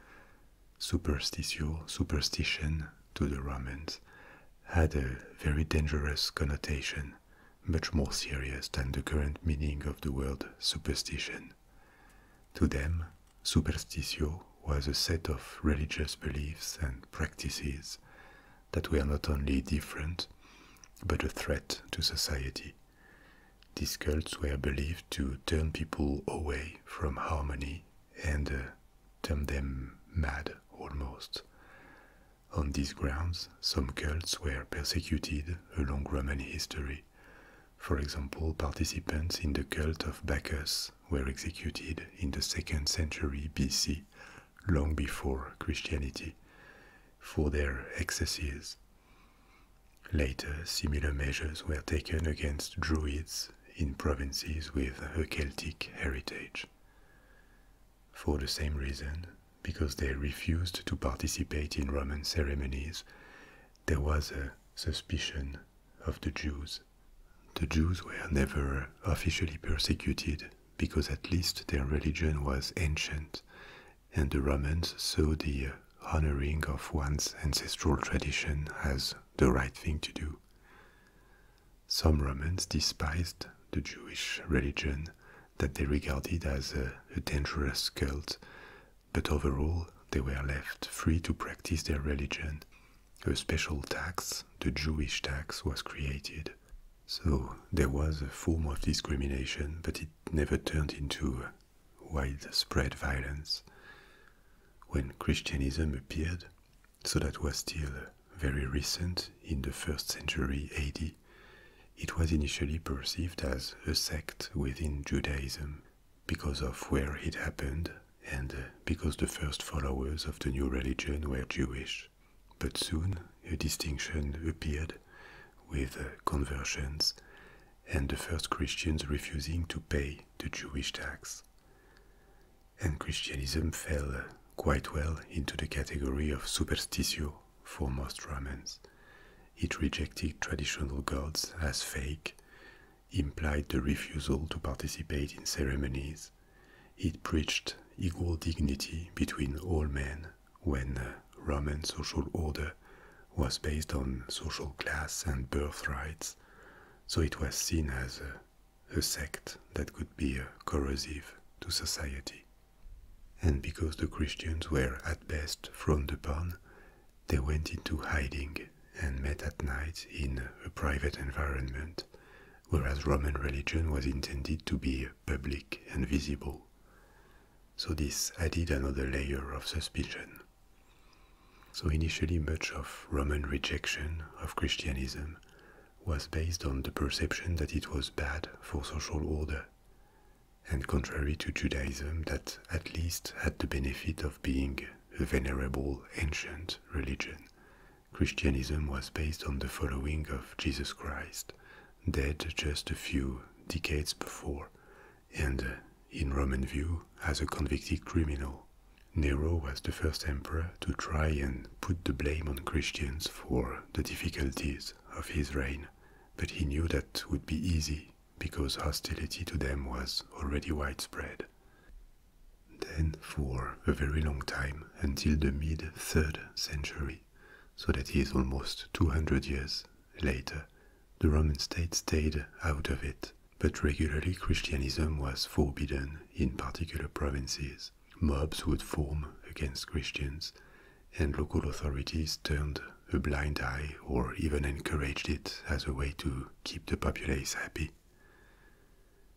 Superstitio, superstition to the Romans, had a very dangerous connotation, much more serious than the current meaning of the word superstition. To them, superstitio was a set of religious beliefs and practices that were not only different, but a threat to society. These cults were believed to turn people away from harmony and uh, turn them mad almost. On these grounds, some cults were persecuted along Roman history. For example, participants in the cult of Bacchus were executed in the second century B C, long before Christianity, for their excesses. Later, similar measures were taken against Druids in provinces with a Celtic heritage. For the same reason, because they refused to participate in Roman ceremonies, there was a suspicion of the Jews. The Jews were never officially persecuted because at least their religion was ancient, and the Romans saw the honoring of one's ancestral tradition as the right thing to do. Some Romans despised the Jewish religion that they regarded as a, a dangerous cult, but overall they were left free to practice their religion. A special tax, the Jewish tax, was created. So there was a form of discrimination, but it never turned into widespread violence. When Christianism appeared, so that was still very recent in the first century A D, it was initially perceived as a sect within Judaism because of where it happened and because the first followers of the new religion were Jewish. But soon a distinction appeared with conversions and the first Christians refusing to pay the Jewish tax. And Christianism fell quite well into the category of superstitio for most Romans. It rejected traditional gods as fake, implied the refusal to participate in ceremonies. It preached equal dignity between all men when Roman social order was based on social class and birthrights, so it was seen as a, a sect that could be corrosive to society. And because the Christians were at best frowned upon, they went into hiding and met at night in a private environment, whereas Roman religion was intended to be public and visible. So this added another layer of suspicion. So initially much of Roman rejection of Christianism was based on the perception that it was bad for social order, and contrary to Judaism that at least had the benefit of being a venerable ancient religion, Christianism was based on the following of Jesus Christ, dead just a few decades before, and in Roman view as a convicted criminal. Nero was the first emperor to try and put the blame on Christians for the difficulties of his reign, but he knew that would be easy because hostility to them was already widespread. Then for a very long time, until the mid-third century, so that is almost two hundred years later, the Roman state stayed out of it, but regularly Christianism was forbidden in particular provinces. Mobs would form against Christians, and local authorities turned a blind eye or even encouraged it as a way to keep the populace happy.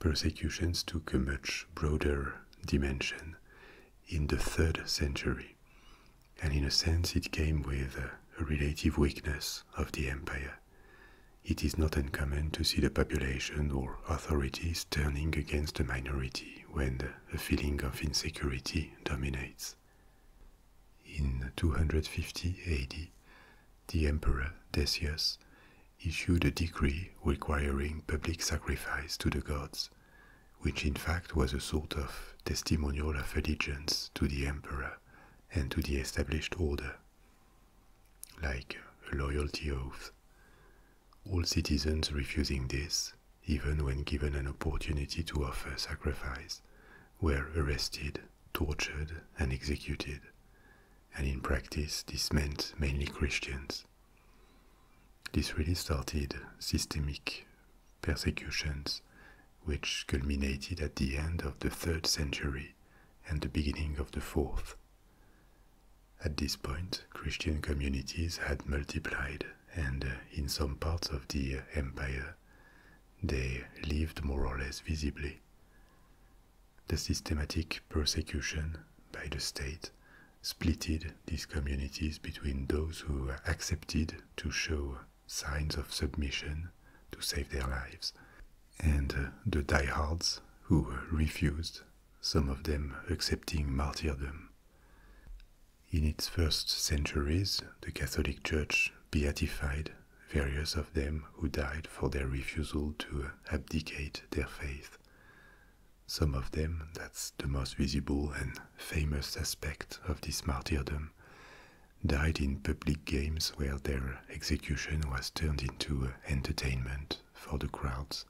persecutions took a much broader dimension in the third century, and in a sense it came with a relative weakness of the empire. It is not uncommon to see the population or authorities turning against a minority when a feeling of insecurity dominates. In two hundred fifty A D, the Emperor Decius issued a decree requiring public sacrifice to the gods, which in fact was a sort of testimonial of allegiance to the emperor and to the established order, like a loyalty oath. All citizens refusing this, even when given an opportunity to offer sacrifice, were arrested, tortured, and executed, and in practice this meant mainly Christians. This really started systemic persecutions, which culminated at the end of the third century and the beginning of the fourth. At this point, Christian communities had multiplied, and in some parts of the empire, they lived more or less visibly. The systematic persecution by the state splitted these communities between those who accepted to show signs of submission to save their lives, and the diehards who refused, some of them accepting martyrdom. In its first centuries, the Catholic Church beatified various of them who died for their refusal to abdicate their faith. Some of them, that's the most visible and famous aspect of this martyrdom, died in public games where their execution was turned into entertainment for the crowds.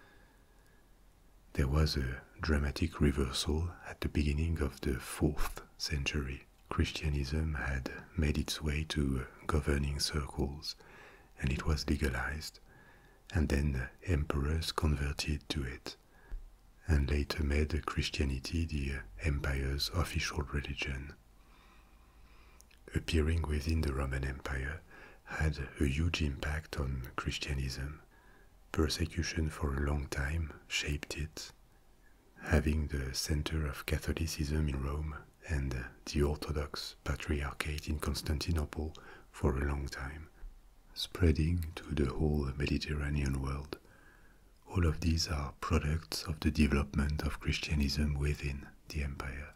There was a dramatic reversal at the beginning of the fourth century. Christianism had made its way to governing circles, and it was legalized, and then emperors converted to it, and later made Christianity the empire's official religion. Appearing within the Roman Empire had a huge impact on Christianism. Persecution for a long time shaped it, having the center of Catholicism in Rome and the Orthodox Patriarchate in Constantinople for a long time, spreading to the whole Mediterranean world. All of these are products of the development of Christianism within the empire.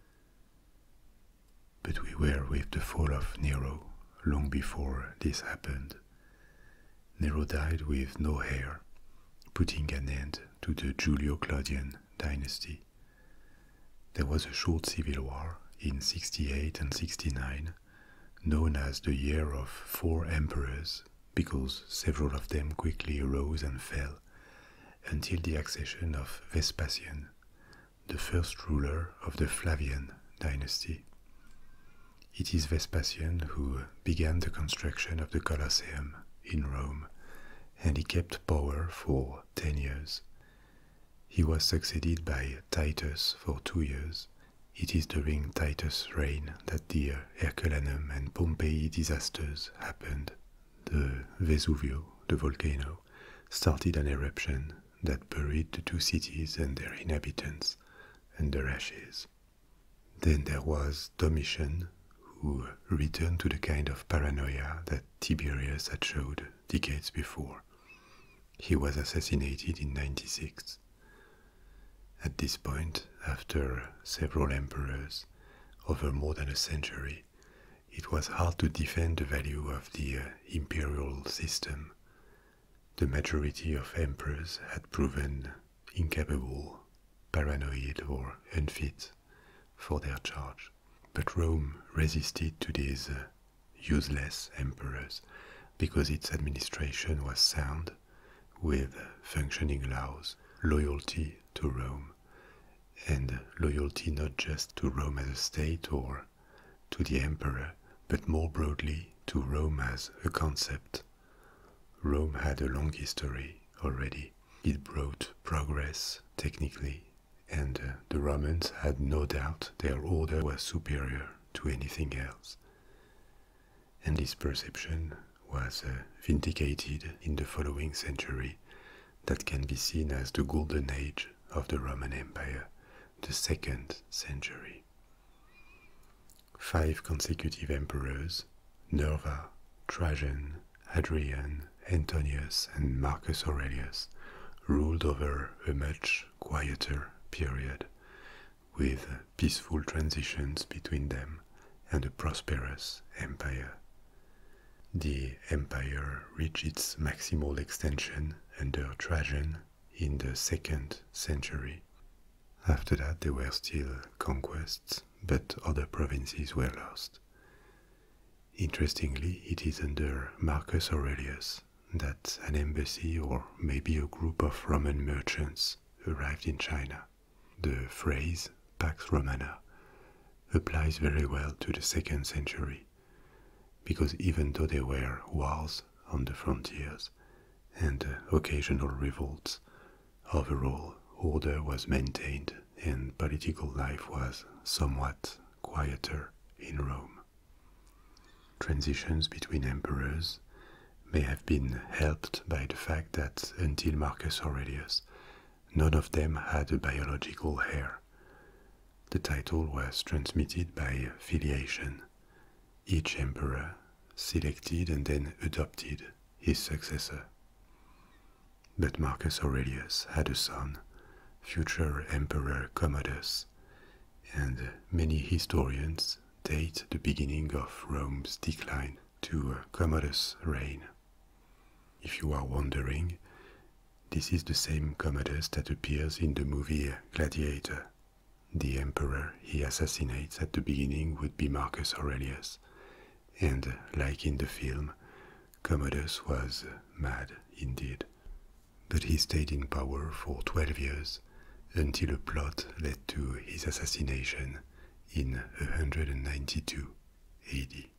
But we were with the fall of Nero long before this happened. Nero died with no heir, putting an end to the Julio-Claudian dynasty. There was a short civil war in sixty-eight and sixty-nine, known as the Year of Four Emperors, because several of them quickly arose and fell, until the accession of Vespasian, the first ruler of the Flavian dynasty. It is Vespasian who began the construction of the Colosseum in Rome, and he kept power for ten years. He was succeeded by Titus for two years. It is during Titus' reign that the Herculaneum and Pompeii disasters happened. The Vesuvio, the volcano, started an eruption that buried the two cities and their inhabitants under ashes. Then there was Domitian, who returned to the kind of paranoia that Tiberius had showed decades before. He was assassinated in ninety-six. At this point, after several emperors, over more than a century, it was hard to defend the value of the uh, imperial system. The majority of emperors had proven incapable, paranoid, or unfit for their charge. But Rome resisted to these uh, useless emperors because its administration was sound, with functioning laws, loyalty to Rome, and loyalty not just to Rome as a state or to the emperor, but more broadly to Rome as a concept. Rome had a long history already. It brought progress technically, and uh, the Romans had no doubt their order was superior to anything else. And this perception was uh, vindicated in the following century, that can be seen as the golden age of the Roman Empire, the second century. Five consecutive emperors, Nerva, Trajan, Hadrian, Antonius, and Marcus Aurelius, ruled over a much quieter period, with peaceful transitions between them and a prosperous empire. The empire reached its maximal extension under Trajan in the second century. After that there were still conquests, but other provinces were lost. Interestingly, it is under Marcus Aurelius that an embassy or maybe a group of Roman merchants arrived in China. The phrase Pax Romana applies very well to the second century, because even though there were wars on the frontiers and occasional revolts, overall order was maintained and political life was somewhat quieter in Rome. Transitions between emperors may have been helped by the fact that until Marcus Aurelius, none of them had a biological heir. The title was transmitted by filiation. Each emperor selected and then adopted his successor. But Marcus Aurelius had a son, future Emperor Commodus, and many historians date the beginning of Rome's decline to Commodus' reign. If you are wondering, this is the same Commodus that appears in the movie Gladiator. The emperor he assassinates at the beginning would be Marcus Aurelius, and like in the film, Commodus was mad indeed. But he stayed in power for twelve years, until a plot led to his assassination in one hundred ninety-two A D.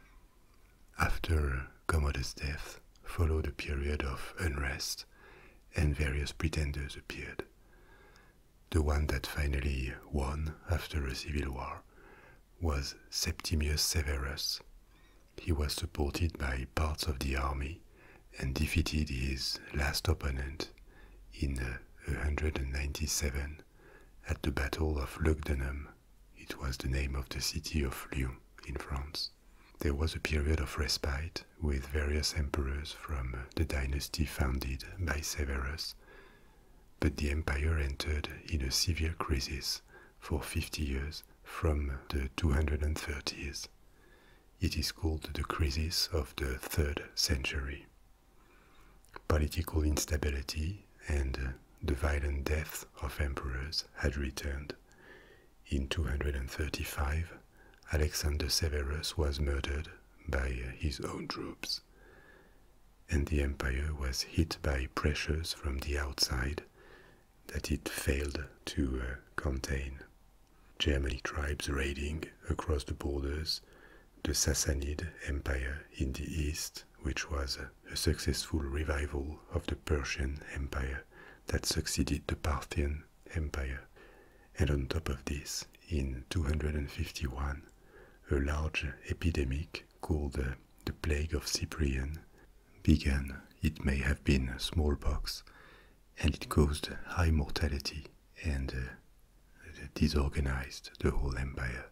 After Commodus' death followed a period of unrest, and various pretenders appeared. The one that finally won after a civil war was Septimius Severus. He was supported by parts of the army and defeated his last opponent in one hundred ninety-seven at the Battle of Lugdunum. It was the name of the city of Lyon in France. There was a period of respite with various emperors from the dynasty founded by Severus, but the empire entered in a severe crisis for fifty years from the two hundred thirties. It is called the crisis of the third century. Political instability and the violent death of emperors had returned. In two hundred thirty-five, Alexander Severus was murdered by his own troops, and the empire was hit by pressures from the outside that it failed to uh, contain. Germanic tribes raiding across the borders, the Sassanid Empire in the east, which was a successful revival of the Persian Empire that succeeded the Parthian Empire. And on top of this, in two hundred fifty-one, a large epidemic called uh, the Plague of Cyprian began. It may have been smallpox, and it caused high mortality and uh, disorganized the whole empire.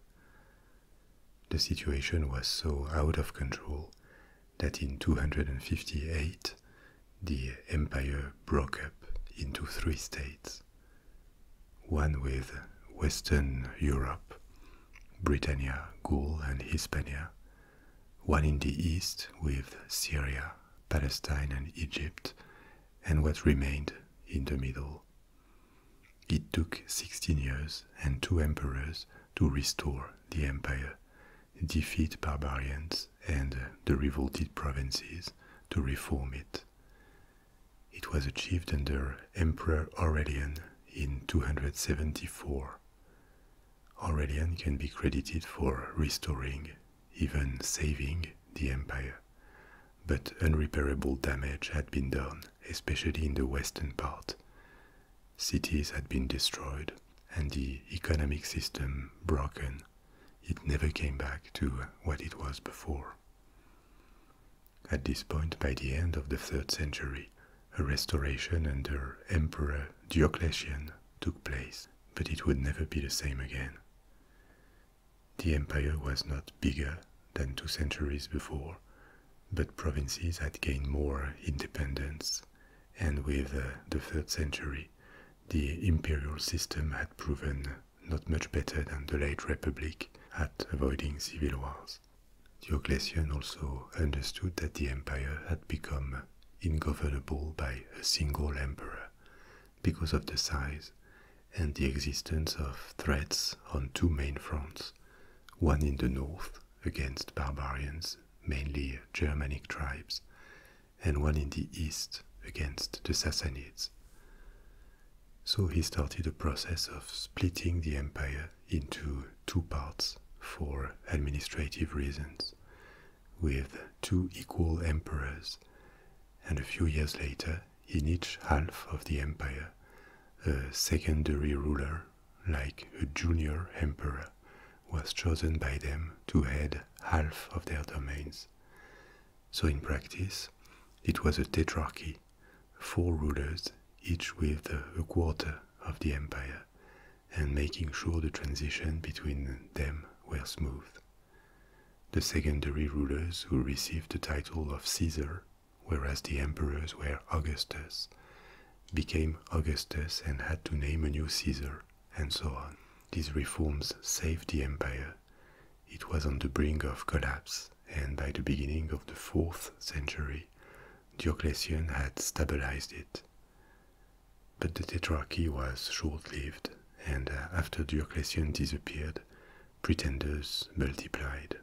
The situation was so out of control that in two hundred fifty-eight the empire broke up into three states, one with Western Europe, Britannia, Gaul and Hispania, one in the east with Syria, Palestine and Egypt, and what remained in the middle. It took sixteen years and two emperors to restore the empire, defeat barbarians and the revolted provinces, to reform it. It was achieved under Emperor Aurelian in two hundred seventy-four. Aurelian can be credited for restoring, even saving, the empire, but unrepairable damage had been done, especially in the western part. Cities had been destroyed and the economic system broken. It never came back to what it was before. At this point, by the end of the third century, a restoration under Emperor Diocletian took place, but it would never be the same again. The empire was not bigger than two centuries before, but provinces had gained more independence, and with uh, the third century, the imperial system had proven not much better than the late Republic at avoiding civil wars. Diocletian also understood that the empire had become ungovernable by a single emperor because of the size and the existence of threats on two main fronts, one in the north against barbarians, mainly Germanic tribes, and one in the east against the Sassanids. So he started a process of splitting the empire into two parts for administrative reasons, with two equal emperors, and a few years later, in each half of the empire, a secondary ruler, like a junior emperor, was chosen by them to head half of their domains. So in practice, it was a tetrarchy, four rulers, each with a quarter of the empire, and making sure the transition between them were smooth. The secondary rulers who received the title of Caesar, whereas the emperors were Augustus, became Augustus and had to name a new Caesar, and so on. These reforms saved the empire. It was on the brink of collapse, and by the beginning of the fourth century, Diocletian had stabilized it. But the tetrarchy was short-lived, and after Diocletian disappeared, pretenders multiplied.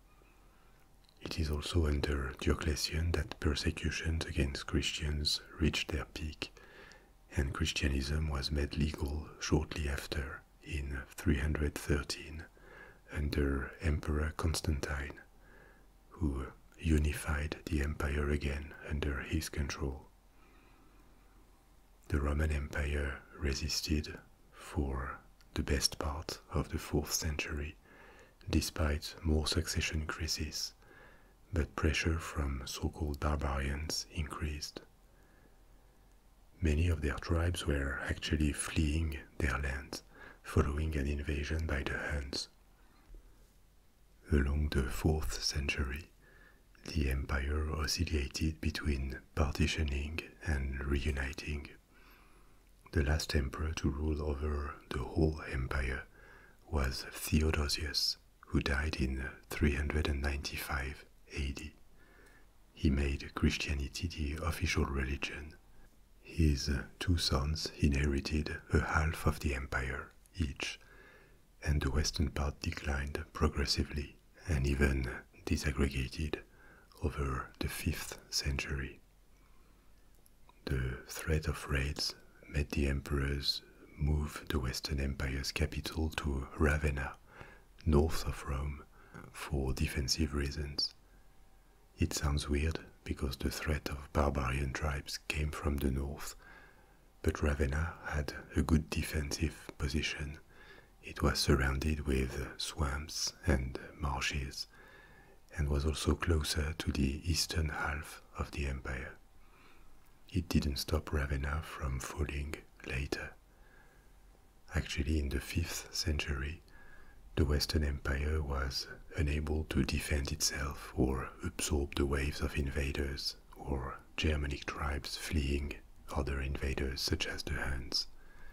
It is also under Diocletian that persecutions against Christians reached their peak, and Christianism was made legal shortly after, in three hundred thirteen, under Emperor Constantine, who unified the empire again under his control. The Roman Empire resisted for the best part of the fourth century, despite more succession crises, but pressure from so-called barbarians increased. Many of their tribes were actually fleeing their lands following an invasion by the Huns. Along the fourth century, the empire oscillated between partitioning and reuniting. The last emperor to rule over the whole empire was Theodosius, who died in three hundred ninety-five A D. He made Christianity the official religion. His two sons inherited a half of the empire each, and the western part declined progressively and even disaggregated over the fifth century. The threat of raids made the emperors move the Western Empire's capital to Ravenna, north of Rome, for defensive reasons. It sounds weird because the threat of barbarian tribes came from the north, but Ravenna had a good defensive position. It was surrounded with swamps and marshes, and was also closer to the eastern half of the empire. It didn't stop Ravenna from falling later. Actually, in the fifth century, the Western Empire was unable to defend itself or absorb the waves of invaders or Germanic tribes fleeing other invaders such as the Huns.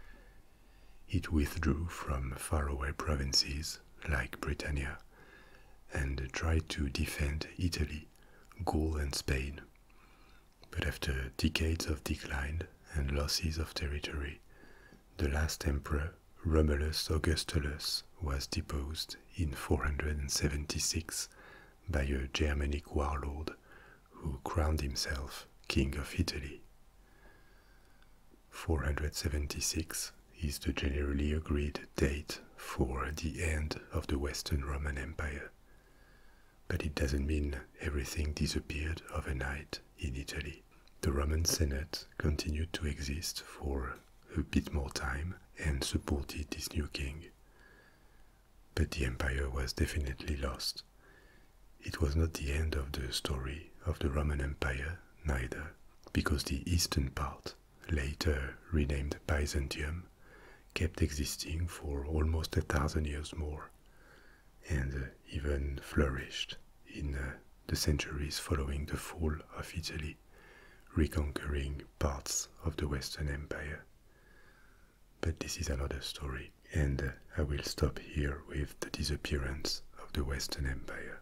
It withdrew from faraway provinces like Britannia and tried to defend Italy, Gaul and Spain. But after decades of decline and losses of territory, the last emperor, Romulus Augustulus, was deposed in four hundred seventy-six by a Germanic warlord who crowned himself King of Italy. four hundred seventy-six is the generally agreed date for the end of the Western Roman Empire. But it doesn't mean everything disappeared overnight in Italy. The Roman Senate continued to exist for a bit more time and supported this new king. But the empire was definitely lost. It was not the end of the story of the Roman Empire, neither. because the eastern part, later renamed Byzantium, kept existing for almost a thousand years more, and uh, even flourished in uh, the centuries following the fall of Italy, reconquering parts of the Western Empire. But this is another story, and uh, I will stop here with the disappearance of the Western Empire.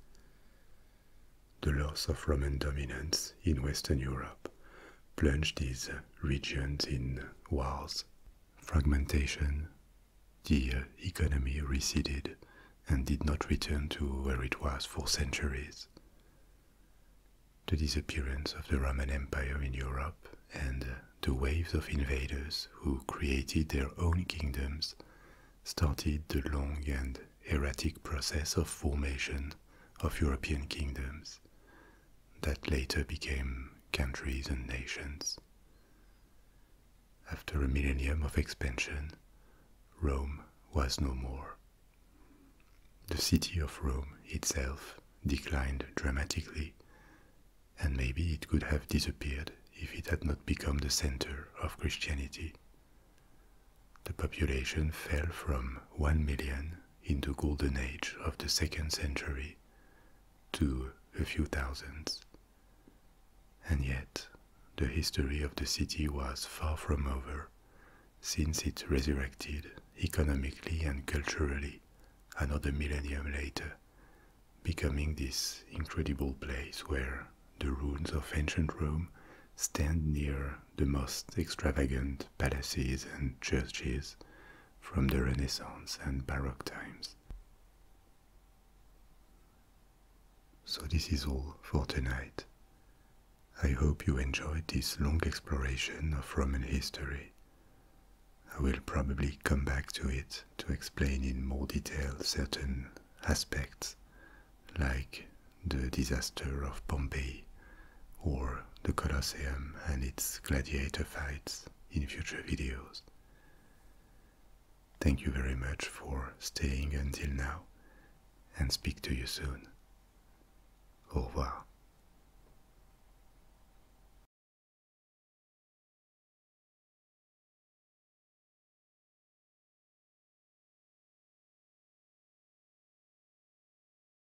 The loss of Roman dominance in Western Europe plunged these regions in wars, fragmentation, the economy receded and did not return to where it was for centuries. The disappearance of the Roman Empire in Europe and the waves of invaders who created their own kingdoms started the long and erratic process of formation of European kingdoms that later became countries and nations. After a millennium of expansion, Rome was no more. The city of Rome itself declined dramatically, and maybe it could have disappeared if it had not become the center of Christianity. The population fell from one million in the golden age of the second century to a few thousands. And yet, the history of the city was far from over, since it resurrected economically and culturally another millennium later, becoming this incredible place where the ruins of ancient Rome stand near the most extravagant palaces and churches from the Renaissance and Baroque times. So this is all for tonight. I hope you enjoyed this long exploration of Roman history. I will probably come back to it to explain in more detail certain aspects, like the disaster of Pompeii or the Colosseum and its gladiator fights in future videos. Thank you very much for staying until now, and speak to you soon. Au revoir.